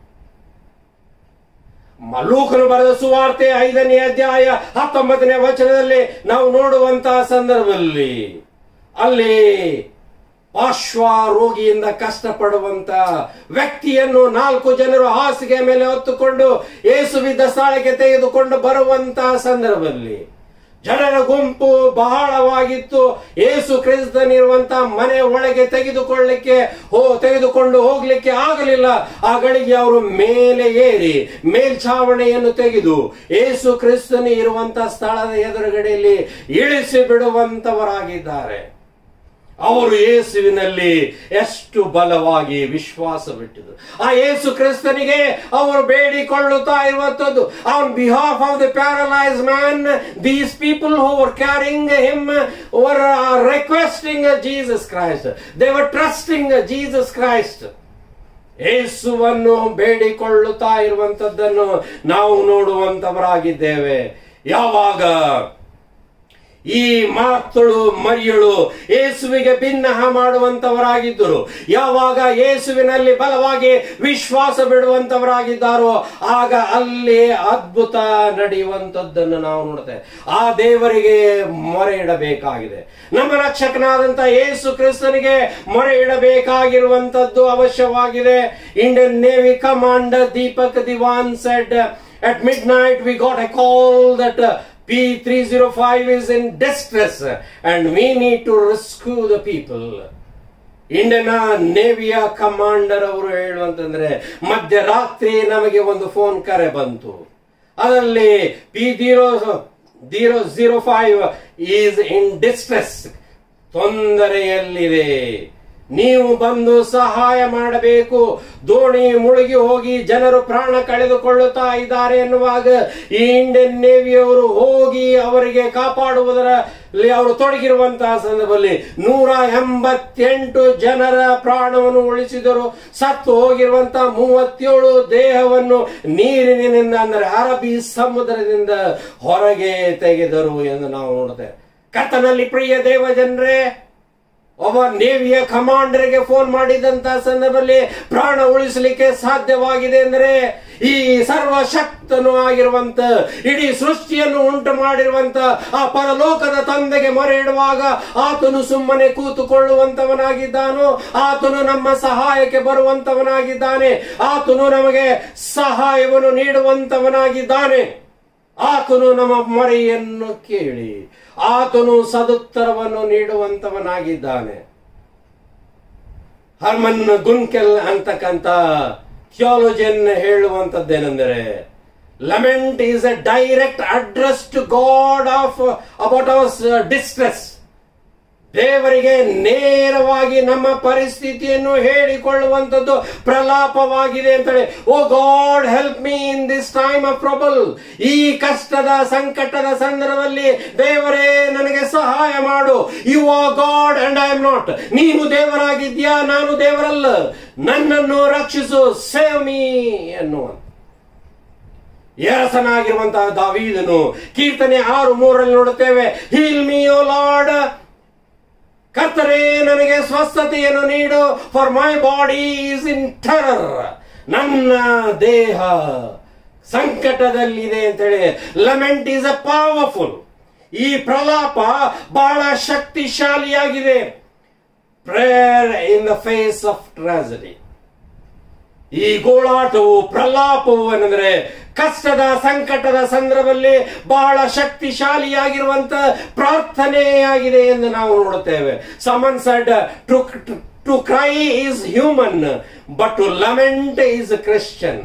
ಲೂಕನು ಬರೆದ ಸುವಾರ್ತೆ ಐದನೇ ಅಧ್ಯಾಯ ಹತ್ತೊಂಬತ್ತನೇ ವಚನದಲ್ಲಿ ನಾವು ನೋಡುವಂತಹ ಸಂದರ್ಭದಲ್ಲಿ ಅಲ್ಲಿ ಪಾರ್ಶ್ವ ರೋಗಿಯಿಂದ ಕಷ್ಟಪಡುವಂತ ವ್ಯಕ್ತಿಯನ್ನು ನಾಲ್ಕು ಜನರು ಹಾಸಿಗೆ ಮೇಲೆ ಹೊತ್ತುಕೊಂಡು ಯೇಸುವಿದ್ದ ಸ್ಥಳಕ್ಕೆ ತೆಗೆದುಕೊಂಡು ಬರುವಂತಹ ಸಂದರ್ಭದಲ್ಲಿ ಜನರ ಗುಂಪು ಬಹಳವಾಗಿತ್ತು. ಯೇಸು ಕ್ರಿಸ್ತನಿರುವಂತಹ ಮನೆ ಒಳಗೆ ತೆಗೆದುಕೊಳ್ಳಲಿಕ್ಕೆ ಹೋ ತೆಗೆದುಕೊಂಡು ಹೋಗ್ಲಿಕ್ಕೆ ಆಗಲಿಲ್ಲ. ಆ ಗಳಿಗೆ ಅವರು ಮೇಲೆ ಏರಿ ಮೇಲ್ಛಾವಣೆಯನ್ನು ತೆಗೆದು ಯೇಸು ಕ್ರಿಸ್ತನಿ ಇರುವಂತಹ ಸ್ಥಳದ ಎದುರುಗಡೆಯಲ್ಲಿ ಇಳಿಸಿ ಬಿಡುವಂತವರಾಗಿದ್ದಾರೆ. ಅವರು ಯೇಸುವಿನಲ್ಲಿ ಎಷ್ಟು ಬಲವಾಗಿ ವಿಶ್ವಾಸ ಬಿಟ್ಟಿದ್ರು. ಆ ಯೇಸು ಕ್ರಿಸ್ತನಿಗೆ ಅವರು ಬೇಡಿಕೊಳ್ಳುತ್ತಾ ಇರುವಂತದ್ದು, on behalf of the paralyse man, these people who were carrying him were requesting Jesus Christ, they were trusting Jesus Christ. ಯೇಸುವನ್ನು ಬೇಡಿಕೊಳ್ಳುತ್ತಾ ಇರುವಂತದ್ದನ್ನು ನಾವು ನೋಡುವಂತವರಾಗಿದ್ದೇವೆ. ಯಾವಾಗ ಈ ಮಾರ್ತಳು ಮರಿಯಳು ಯೇಸುವಿಗೆ ಭಿನ್ನಹ ಮಾಡುವಂತವರಾಗಿದ್ದರು, ಯಾವಾಗ ಯೇಸುವಿನಲ್ಲಿ ಬಲವಾಗಿ ವಿಶ್ವಾಸ ಬಿಡುವಂತವರಾಗಿದ್ದಾರೋ ಆಗ ಅಲ್ಲಿ ಅದ್ಭುತ ನಡೆಯುವಂತದ್ದನ್ನು ನಾವು ನೋಡ್ತೇವೆ. ಆ ದೇವರಿಗೆ ಮೊರೆ ಇಡಬೇಕಾಗಿದೆ. ನಮ್ಮ ರಕ್ಷಕನಾದಂತ ಯೇಸು ಕ್ರಿಸ್ತನಿಗೆ ಮೊರೆ ಇಡಬೇಕಾಗಿರುವಂತದ್ದು ಅವಶ್ಯವಾಗಿದೆ. Indian Navy commander Deepak Diwan said, at midnight we got a call that P three oh five is in distress and we need to rescue the people. Indian ನೇವಿಯ ಕಮಾಂಡರ್ ಅವರು ಹೇಳುವಂತಂದ್ರೆ, ಮಧ್ಯರಾತ್ರಿ ನಮಗೆ ಒಂದು ಫೋನ್ ಕರೆ ಬಂತು, ಅದರಲ್ಲಿ P zero zero zero five is in distress, ತೊಂದರೆಯಲ್ಲಿದೆ, ನೀವು ಬಂದು ಸಹಾಯ ಮಾಡಬೇಕು, ದೋಣಿ ಮುಳುಗಿ ಹೋಗಿ ಜನರು ಪ್ರಾಣ ಕಳೆದುಕೊಳ್ಳುತ್ತಾ ಇದ್ದಾರೆ ಎನ್ನುವಾಗ ಈ ಇಂಡಿಯನ್ ನೇವಿಯವರು ಹೋಗಿ ಅವರಿಗೆ ಕಾಪಾಡುವುದರಲ್ಲಿ ಅವರು ತೊಡಗಿರುವಂತಹ ಸಂದರ್ಭದಲ್ಲಿ ನೂರ ಎಂಬತ್ತೆಂಟು ಜನರ ಪ್ರಾಣವನ್ನು ಉಳಿಸಿದರು. ಸತ್ತು ಹೋಗಿರುವಂತಹ ಮೂವತ್ತೇಳು ದೇಹವನ್ನು ನೀರಿನಿಂದ ಅಂದರೆ ಅರಬ್ಬಿ ಸಮುದ್ರದಿಂದ ಹೊರಗೆ ತೆಗೆದರು ಎಂದು ನಾವು ನೋಡ್ತೇವೆ. ಕರ್ತನಲ್ಲಿ ಪ್ರಿಯ ದೇವ ಜನರೇ, ಒಬ್ಬ ನೇವಿಯ ಕಮಾಂಡರ್ಗೆ ಫೋನ್ ಮಾಡಿದಂತಹ ಸಂದರ್ಭದಲ್ಲಿ ಪ್ರಾಣ ಉಳಿಸಲಿಕ್ಕೆ ಸಾಧ್ಯವಾಗಿದೆ ಅಂದರೆ ಈ ಸರ್ವಶಕ್ತನು ಆಗಿರುವಂತ ಇಡೀ ಸೃಷ್ಟಿಯನ್ನು ಉಂಟು ಮಾಡಿರುವಂತ ಆ ಪರಲೋಕದ ತಂದೆಗೆ ಮೊರೆ ಇಡುವಾಗ ಆತನು ಸುಮ್ಮನೆ ಕೂತುಕೊಳ್ಳುವಂತವನಾಗಿದ್ದಾನೋ, ಆತನು ನಮ್ಮ ಸಹಾಯಕ್ಕೆ ಬರುವಂತವನಾಗಿದ್ದಾನೆ, ಆತನು ನಮಗೆ ಸಹಾಯವನ್ನು ನೀಡುವಂತವನಾಗಿದ್ದಾನೆ. ಆತನು ನಮ್ಮ ಮೊರೆಯನ್ನು ಕೇಳಿ ಆತನು ಸದುತ್ತರವನ್ನು ನೀಡುವಂತವನಾಗಿದ್ದಾನೆ. ಹರ್ಮನ್ ಗುನ್ಕೆಲ್ ಅಂತಕ್ಕಂಥ ಥಿಯಾಲಜಿಯನ್ ಹೇಳುವಂತದ್ದೇನೆಂದರೆ, lament is a direct address to God of about our distress. ದೇವರಿಗೆ ನೇರವಾಗಿ ನಮ್ಮ ಪರಿಸ್ಥಿತಿಯನ್ನು ಹೇಳಿಕೊಳ್ಳುವಂಥದ್ದು ಪ್ರಲಾಪವಾಗಿದೆ ಅಂತೇಳಿ. O God help me in this time of trouble. ಈ ಕಷ್ಟದ ಸಂಕಟದ ಸಂದರ್ಭದಲ್ಲಿ ದೇವರೇ ನನಗೆ ಸಹಾಯ ಮಾಡು. You are God and I am not. ನೀನು ದೇವರಾಗಿದ್ಯಾ, ನಾನು ದೇವರಲ್ಲ, ನನ್ನನ್ನು ರಕ್ಷಿಸು, ಸೇವ್ ಮೀ ಎನ್ನುವ ಎರಸನಾಗಿರುವಂತಹ ದಾವೀದನು ಕೀರ್ತನೆ ಆರು ಮೂರರಲ್ಲಿ ನೋಡುತ್ತೇವೆ, ಹೀಲ್ ಮೀ ಓ ಲಾರ್ಡ್, ಕರ್ತರೇ ನನಗೆ ಸ್ವಸ್ಥತೆಯನ್ನು ನೀಡು, for my body is in terror. ನನ್ನ ದೇಹ ಸಂಕಟದಲ್ಲಿದೆ ಅಂತೇಳಿ. Lament is a powerful. ಈ ಪ್ರಲಾಪ ಬಹಳ ಶಕ್ತಿಶಾಲಿಯಾಗಿದೆ. Prayer in the face of tragedy. ಈ ಗೋಳಾಟವು, ಪ್ರಲಾಪವು ಏನಂದ್ರೆ ಕಷ್ಟದ ಸಂಕಟದ ಸಂದರ್ಭದಲ್ಲಿ ಬಹಳ ಶಕ್ತಿಶಾಲಿಯಾಗಿರುವಂತ ಪ್ರಾರ್ಥನೆಯಾಗಿದೆ ಎಂದು ನಾವು ನೋಡುತ್ತೇವೆ. Someone said to to cry is human but to lament is Christian.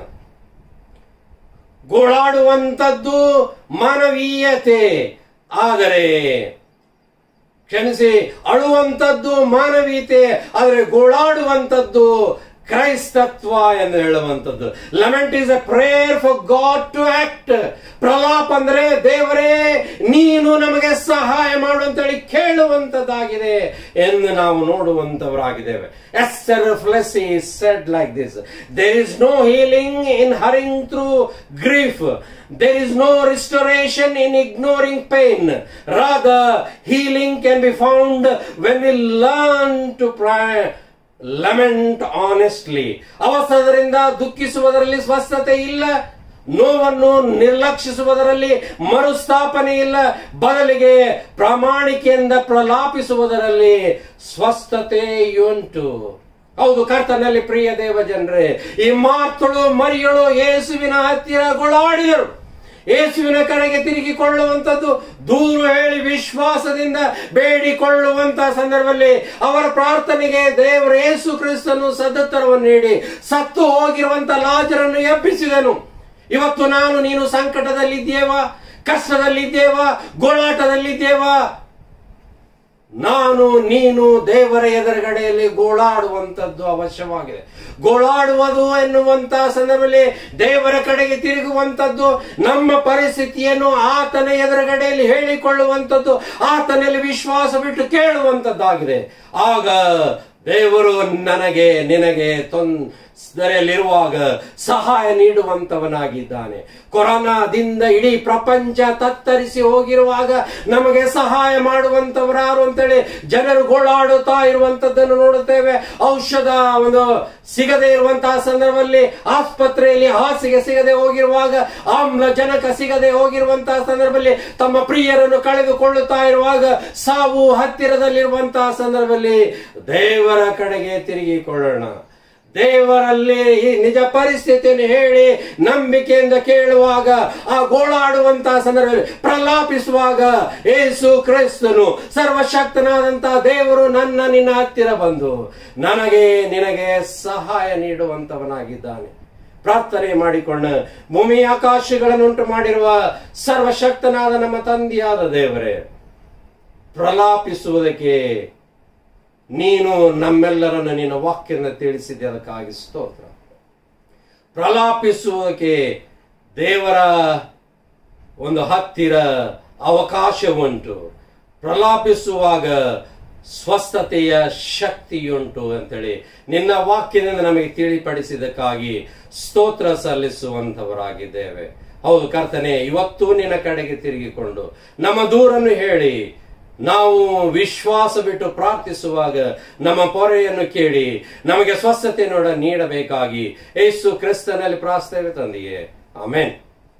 ಗೋಳಾಡುವಂಥದ್ದು ಮಾನವೀಯತೆ, ಆದರೆ ಕ್ಷಮಿಸಿ ಅಳುವಂಥದ್ದು ಮಾನವೀಯತೆ, ಆದರೆ ಗೋಳಾಡುವಂಥದ್ದು ಕ್ರೈಸ್ತತ್ವ ಎಂದು ಹೇಳುವಂಥದ್ದು. Lament is a prayer for God to act. ಪ್ರಲಾಪ ಅಂದ್ರೆ ದೇವರೇ ನೀನು ನಮಗೆ ಸಹಾಯ ಮಾಡು ಅಂತೇಳಿ ಕೇಳುವಂತದ್ದಾಗಿದೆ ಎಂದು ನಾವು ನೋಡುವಂತವರಾಗಿದ್ದೇವೆ. Esther Fleece said like this, there is no healing in hurrying through grief. There is no restoration in ignoring pain. Rather, healing can be found when we learn to pray. Lament honestly. ಅವಸರದಿಂದ ದುಃಖಿಸುವುದರಲ್ಲಿ ಸ್ವಸ್ಥತೆ ಇಲ್ಲ, ನೋವನ್ನು ನಿರ್ಲಕ್ಷಿಸುವುದರಲ್ಲಿ ಮರುಸ್ಥಾಪನೆ ಇಲ್ಲ, ಬದಲಿಗೆ ಪ್ರಾಮಾಣಿಕೆಯಿಂದ ಪ್ರಲಾಪಿಸುವುದರಲ್ಲಿ ಸ್ವಸ್ಥತೆಯುಂಟು. ಹೌದು ಕರ್ತನಲ್ಲಿ ಪ್ರಿಯ ದೇವ ಜನರೇ, ಈ ಮಾತುಗಳು ಮರಿಯಳು ಯೇಸುವಿನ ಹತ್ತಿರ ಗೋಳಾಡಿದರು. ಯೇಸುವಿನ ಕಡೆಗೆ ತಿರುಗಿಕೊಳ್ಳುವಂಥದ್ದು, ದೂರು ಹೇಳಿ ವಿಶ್ವಾಸದಿಂದ ಬೇಡಿಕೊಳ್ಳುವಂತಹ ಸಂದರ್ಭದಲ್ಲಿ ಅವರ ಪ್ರಾರ್ಥನೆಗೆ ದೇವರ ಯೇಸು ಕ್ರಿಸ್ತನು ಸದುತ್ತರವನ್ನು ನೀಡಿ ಸತ್ತು ಹೋಗಿರುವಂತಹ ಲಾಜರನ್ನು ಎಬ್ಬಿಸಿದನು. ಇವತ್ತು ನಾನು ನೀನು ಸಂಕಟದಲ್ಲಿದ್ದೇವಾ, ಕಷ್ಟದಲ್ಲಿದ್ದೇವಾ, ಗೋಳಾಟದಲ್ಲಿದ್ದೇವಾ? ನಾನು ನೀನು ದೇವರ ಎದುರುಗಡೆಯಲ್ಲಿ ಗೋಳಾಡುವಂಥದ್ದು ಅವಶ್ಯವಾಗಿದೆ. ಗೋಳಾಡುವುದು ಎನ್ನುವಂತ ಸಂದರ್ಭದಲ್ಲಿ ದೇವರ ಕಡೆಗೆ ತಿರುಗುವಂಥದ್ದು, ನಮ್ಮ ಪರಿಸ್ಥಿತಿಯನ್ನು ಆತನ ಎದುರುಗಡೆಯಲ್ಲಿ ಹೇಳಿಕೊಳ್ಳುವಂಥದ್ದು, ಆತನಲ್ಲಿ ವಿಶ್ವಾಸ ಬಿಟ್ಟು ಕೇಳುವಂಥದ್ದಾಗಿದೆ. ಆಗ ದೇವರು ನನಗೆ ನಿನಗೆ ತೊಂದರೆಯಲ್ಲಿರುವಾಗ ಸಹಾಯ ನೀಡುವಂತವನಾಗಿದ್ದಾನೆ. ಕೊರೋನಾದಿಂದ ಇಡೀ ಪ್ರಪಂಚ ತತ್ತರಿಸಿ ಹೋಗಿರುವಾಗ ನಮಗೆ ಸಹಾಯ ಮಾಡುವಂತವರಾರು ಅಂತೇಳಿ ಜನರು ಗೋಳಾಡುತ್ತಾ ಇರುವಂತದ್ದನ್ನು ನೋಡುತ್ತೇವೆ. ಔಷಧ ಒಂದು ಸಿಗದೆ ಇರುವಂತಹ ಸಂದರ್ಭದಲ್ಲಿ, ಆಸ್ಪತ್ರೆಯಲ್ಲಿ ಹಾಸಿಗೆ ಸಿಗದೆ ಹೋಗಿರುವಾಗ, ಆಮ್ಲಜನಕ ಸಿಗದೆ ಹೋಗಿರುವಂತಹ ಸಂದರ್ಭದಲ್ಲಿ, ತಮ್ಮ ಪ್ರಿಯರನ್ನು ಕಳೆದುಕೊಳ್ಳುತ್ತಾ ಇರುವಾಗ, ಸಾವು ಹತ್ತಿರದಲ್ಲಿರುವಂತಹ ಸಂದರ್ಭದಲ್ಲಿ ದೇವರ ಕಡೆಗೆ ತಿರುಗಿಕೊಳ್ಳೋಣ. ದೇವರಲ್ಲಿ ಈ ನಿಜ ಪರಿಸ್ಥಿತಿಯನ್ನು ಹೇಳಿ ನಂಬಿಕೆಯಿಂದ ಕೇಳುವಾಗ, ಆ ಗೋಳಾಡುವಂತಹ ಸಂದರ್ಭದಲ್ಲಿ ಪ್ರಲಾಪಿಸುವಾಗ, ಯೇಸು ಕ್ರಿಸ್ತನು ಸರ್ವಶಕ್ತನಾದಂತಹ ದೇವರು ನನ್ನ ನಿನ್ನ ಹತ್ತಿರ ಬಂದು ನನಗೆ ನಿನಗೆ ಸಹಾಯ ನೀಡುವಂತವನಾಗಿದ್ದಾನೆ. ಪ್ರಾರ್ಥನೆ ಮಾಡಿಕೊಂಡ ಭೂಮಿ ಆಕಾಶಗಳನ್ನುಂಟು ಮಾಡಿರುವ ಸರ್ವಶಕ್ತನಾದ ನಮ್ಮ ತಂದೆಯಾದ ದೇವರೇ, ಪ್ರಲಾಪಿಸುವುದಕ್ಕೆ ನೀನು ನಮ್ಮೆಲ್ಲರನ್ನು ನಿನ್ನ ವಾಕ್ಯನ ತಿಳಿಸಿದೆ, ಅದಕ್ಕಾಗಿ ಸ್ತೋತ್ರ. ಪ್ರಲಾಪಿಸುವುದಕ್ಕೆ ದೇವರ ಒಂದು ಹತ್ತಿರ ಅವಕಾಶ ಉಂಟು. ಪ್ರಲಾಪಿಸುವಾಗ ಸ್ವಸ್ಥತೆಯ ಶಕ್ತಿಯುಂಟು ಅಂತೇಳಿ ನಿನ್ನ ವಾಕ್ಯದಿಂದ ನಮಗೆ ತಿಳಿಪಡಿಸಿದಕ್ಕಾಗಿ ಸ್ತೋತ್ರ ಸಲ್ಲಿಸುವಂತವರಾಗಿದ್ದೇವೆ. ಹೌದು ಕರ್ತನೆ, ಇವತ್ತು ನಿನ್ನ ಕಡೆಗೆ ತಿರುಗಿಕೊಂಡು ನಮ್ಮ ದೂರನ್ನು ಹೇಳಿ ನಾವು ವಿಶ್ವಾಸ ಬಿಟ್ಟು ಪ್ರಾರ್ಥಿಸುವಾಗ ನಮ್ಮ ಪೊರೆಯನ್ನು ಕೇಳಿ ನಮಗೆ ಸ್ವಸ್ಥತೆ ನೋಡ ನೀಡಬೇಕಾಗಿ ಯೇಸು ಕ್ರಿಸ್ತನಲ್ಲಿ ಪ್ರಾರ್ಥಿಸುತ್ತೇವೆ ತಂದೆಯೇ, ಆಮೆನ್.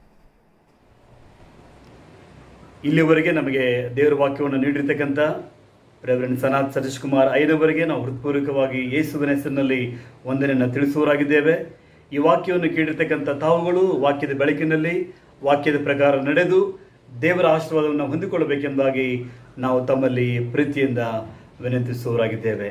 ಇಲ್ಲಿವರೆಗೆ ನಮಗೆ ದೇವರ ವಾಕ್ಯವನ್ನು ನೀಡಿರ್ತಕ್ಕಂಥ ರೆವರೆಂಡ್ ಸನಾತ್ ಸತೀಶ್ ಕುಮಾರ್ ಐದವರೆಗೆ ನಾವು ಹೃತ್ಪೂರ್ವಕವಾಗಿ ಯೇಸುವಿನ ಹೆಸರಿನಲ್ಲಿ ವಂದನೆಯನ್ನು ತಿಳಿಸುವರಾಗಿದ್ದೇವೆ. ಈ ವಾಕ್ಯವನ್ನು ಕೇಳಿರ್ತಕ್ಕಂಥ ತಾವುಗಳು ವಾಕ್ಯದ ಬೆಳಕಿನಲ್ಲಿ ವಾಕ್ಯದ ಪ್ರಕಾರ ನಡೆದು ದೇವರ ಆಶೀರ್ವಾದವನ್ನು ಹೊಂದಿಕೊಳ್ಳಬೇಕೆಂಬುದಾಗಿ ನಾವು ತಮ್ಮಲ್ಲಿ ಪ್ರೀತಿಯಿಂದ ವಿನಂತಿಸುವರಾಗಿದ್ದೇವೆ.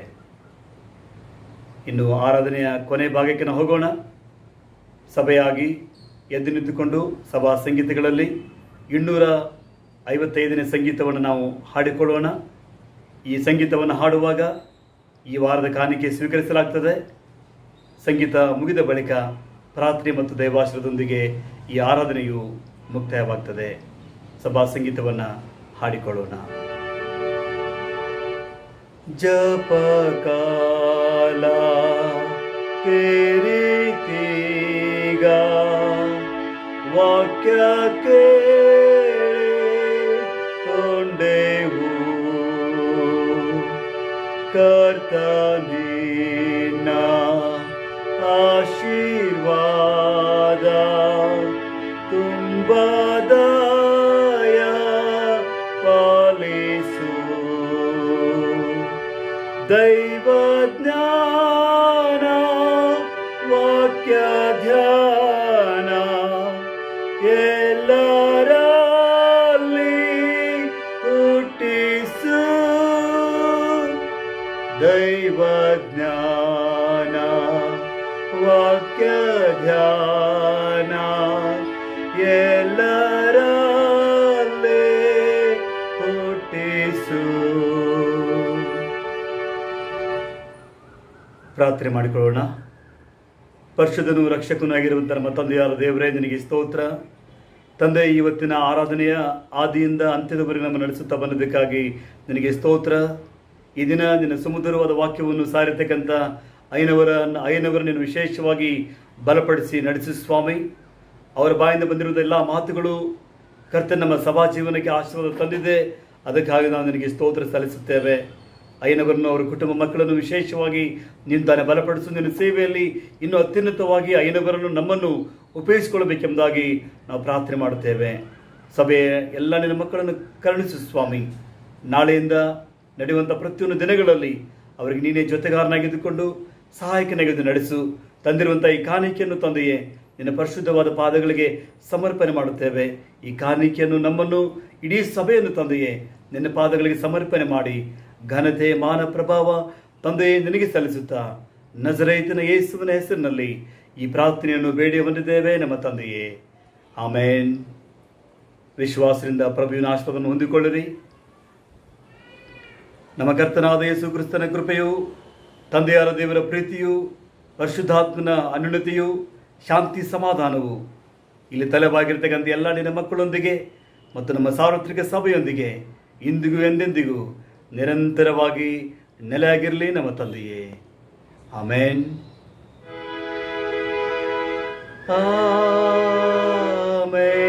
ಇನ್ನು ಆರಾಧನೆಯ ಕೊನೆ ಭಾಗಕ್ಕೆ ನಾವು ಹೋಗೋಣ. ಸಭೆಯಾಗಿ ಎದ್ದು ನಿಂತುಕೊಂಡು ಸಭಾ ಸಂಗೀತಗಳಲ್ಲಿ ಇನ್ನೂರ ಐವತ್ತೈದನೇ ಸಂಗೀತವನ್ನು ನಾವು ಹಾಡಿಕೊಳ್ಳೋಣ. ಈ ಸಂಗೀತವನ್ನು ಹಾಡುವಾಗ ಈ ವಾರದ ಕಾಣಿಕೆ ಸ್ವೀಕರಿಸಲಾಗ್ತದೆ. ಸಂಗೀತ ಮುಗಿದ ಬಳಿಕ ಪ್ರಾರ್ಥನೆ ಮತ್ತು ದೈವಾಶ್ರಯದೊಂದಿಗೆ ಈ ಆರಾಧನೆಯು ಮುಕ್ತಾಯವಾಗ್ತದೆ. ಸಭಾ ಸಂಗೀತವನ್ನು ಹಾಡಿಕೊಳ್ಳೋಣ. ಜಪಕಾಲ ತೆರಿತೀಗ ವಾಕ್ಯ ಕೇಳಿಕೊಂಡೆವು, ಕರ್ತನಿನ್ನ ಆಶೀರ್ವಾದ ತುಂಬದಾಯ ಪಾಲಿಸು. ದೈವ ಜ್ಞಾನ ವಾಕ್ಯ ಧ್ಯಾನ ಎಲ್ಲರಲ್ಲಿ ಹುಟ್ಟಿಸು. ದೈವ ಜ್ಞಾನ ವಾಕ್ಯ ಧ್ಯಾನ ಎಲ್ಲರಲ್ಲಿ ಹುಟ್ಟಿಸು. ಪ್ರಾರ್ಥನೆ ಮಾಡಿಕೊಳ್ಳೋಣ. ಪರಿಶುದ್ಧನೂ ರಕ್ಷಕನೂ ಆಗಿರುವಂಥ ನಮ್ಮ ತಂದೆಯಾದ ದೇವರೇ, ನಿನಗೆ ಸ್ತೋತ್ರ. ತಂದೆ, ಇವತ್ತಿನ ಆರಾಧನೆಯ ಆದಿಯಿಂದ ಅಂತ್ಯದವರೆಗೆ ನಮ್ಮ ನಡೆಸುತ್ತಾ ಬಂದದಕ್ಕಾಗಿ ನಿನಗೆ ಸ್ತೋತ್ರ. ಈ ದಿನ ನಿನ್ನ ಸುಮಧುರವಾದ ವಾಕ್ಯವನ್ನು ಸಾರಿರ್ತಕ್ಕಂಥ ಐನವರ ಐನವರನ್ನು ವಿಶೇಷವಾಗಿ ಬಲಪಡಿಸಿ ನಡೆಸಿ ಸ್ವಾಮಿ. ಅವರ ಬಾಯಿಂದ ಬಂದಿರುವುದ ಎಲ್ಲ ಮಾತುಗಳು ಕರ್ತನ ನಮ್ಮ ಸಭಾ ಜೀವನಕ್ಕೆ ಆಶೀರ್ವಾದ ತಂದಿದೆ. ಅದಕ್ಕಾಗಿ ನಾವು ನಿನಗೆ ಸ್ತೋತ್ರ ಸಲ್ಲಿಸುತ್ತೇವೆ. ಐನವರನ್ನು ಅವರ ಕುಟುಂಬ ಮಕ್ಕಳನ್ನು ವಿಶೇಷವಾಗಿ ನೀನು ತಾನೇ ಬಲಪಡಿಸು. ನಿನ್ನ ಸೇವೆಯಲ್ಲಿ ಇನ್ನೂ ಅತ್ಯುನ್ನತವಾಗಿ ಐನವರನ್ನು ನಮ್ಮನ್ನು ಉಪಯೋಗಿಸಿಕೊಳ್ಳಬೇಕೆಂಬುದಾಗಿ ನಾವು ಪ್ರಾರ್ಥನೆ ಮಾಡುತ್ತೇವೆ. ಸಭೆಯ ಎಲ್ಲ ನಿನ್ನ ಮಕ್ಕಳನ್ನು ಕರುಣಿಸು ಸ್ವಾಮಿ. ನಾಳೆಯಿಂದ ನಡೆಯುವಂಥ ಪ್ರತಿಯೊಂದು ದಿನಗಳಲ್ಲಿ ಅವರಿಗೆ ನೀನೇ ಜೊತೆಗಾರನಾಗಿದ್ದುಕೊಂಡು ಸಹಾಯಕನಾಗಿದ್ದು ನಡೆಸು. ತಂದಿರುವಂಥ ಈ ಕಾಣಿಕೆಯನ್ನು ತಂದೆಯೇ ನಿನ್ನ ಪರಿಶುದ್ಧವಾದ ಪಾದಗಳಿಗೆ ಸಮರ್ಪಣೆ ಮಾಡುತ್ತೇವೆ. ಈ ಕಾಣಿಕೆಯನ್ನು ನಮ್ಮನ್ನು ಇಡೀ ಸಭೆಯನ್ನು ತಂದೆಯೇ ನಿನ್ನ ಪಾದಗಳಿಗೆ ಸಮರ್ಪಣೆ ಮಾಡಿ ಘನತೆ ಮಾನ ಪ್ರಭಾವ ತಂದೆಯೇ ನಿನಗೆ ಸಲ್ಲಿಸುತ್ತಾ ನಜರೇತಿನ ಯೇಸುವಿನ ಹೆಸರಿನಲ್ಲಿ ಈ ಪ್ರಾರ್ಥನೆಯನ್ನು ಬೇಡಿ ಬಂದಿದ್ದೇವೆ ನಮ್ಮ ತಂದೆಯೇ, ಆಮೇನ್. ವಿಶ್ವಾಸದಿಂದ ಪ್ರಭುವಿನ ಆಶೀರ್ವಾದವನ್ನು ಹೊಂದಿಕೊಳ್ಳಿರಿ. ನಮ್ಮ ಕರ್ತನಾದ ಯೇಸು ಕ್ರಿಸ್ತನ ಕೃಪೆಯು, ತಂದೆಯಾದ ದೇವರ ಪ್ರೀತಿಯು, ಪರಿಶುದ್ಧಾತ್ಮನ ಅನ್ಯೋನ್ಯತೆಯು, ಶಾಂತಿ ಸಮಾಧಾನವು ಇಲ್ಲಿ ತಲೆಬಾಗಿರ್ತಕ್ಕಂಥ ಎಲ್ಲ ನಿನ್ನ ಮಕ್ಕಳೊಂದಿಗೆ ಮತ್ತು ನಮ್ಮ ಸಾರ್ವತ್ರಿಕ ಸಭೆಯೊಂದಿಗೆ ಇಂದಿಗೂ ಎಂದೆಂದಿಗೂ ನಿರಂತರವಾಗಿ ನೆಲೆಯಾಗಿರಲಿ ನಮ್ಮ ತಂದೆಯೇ, ಆಮೇನ್. ಆಮೇನ್.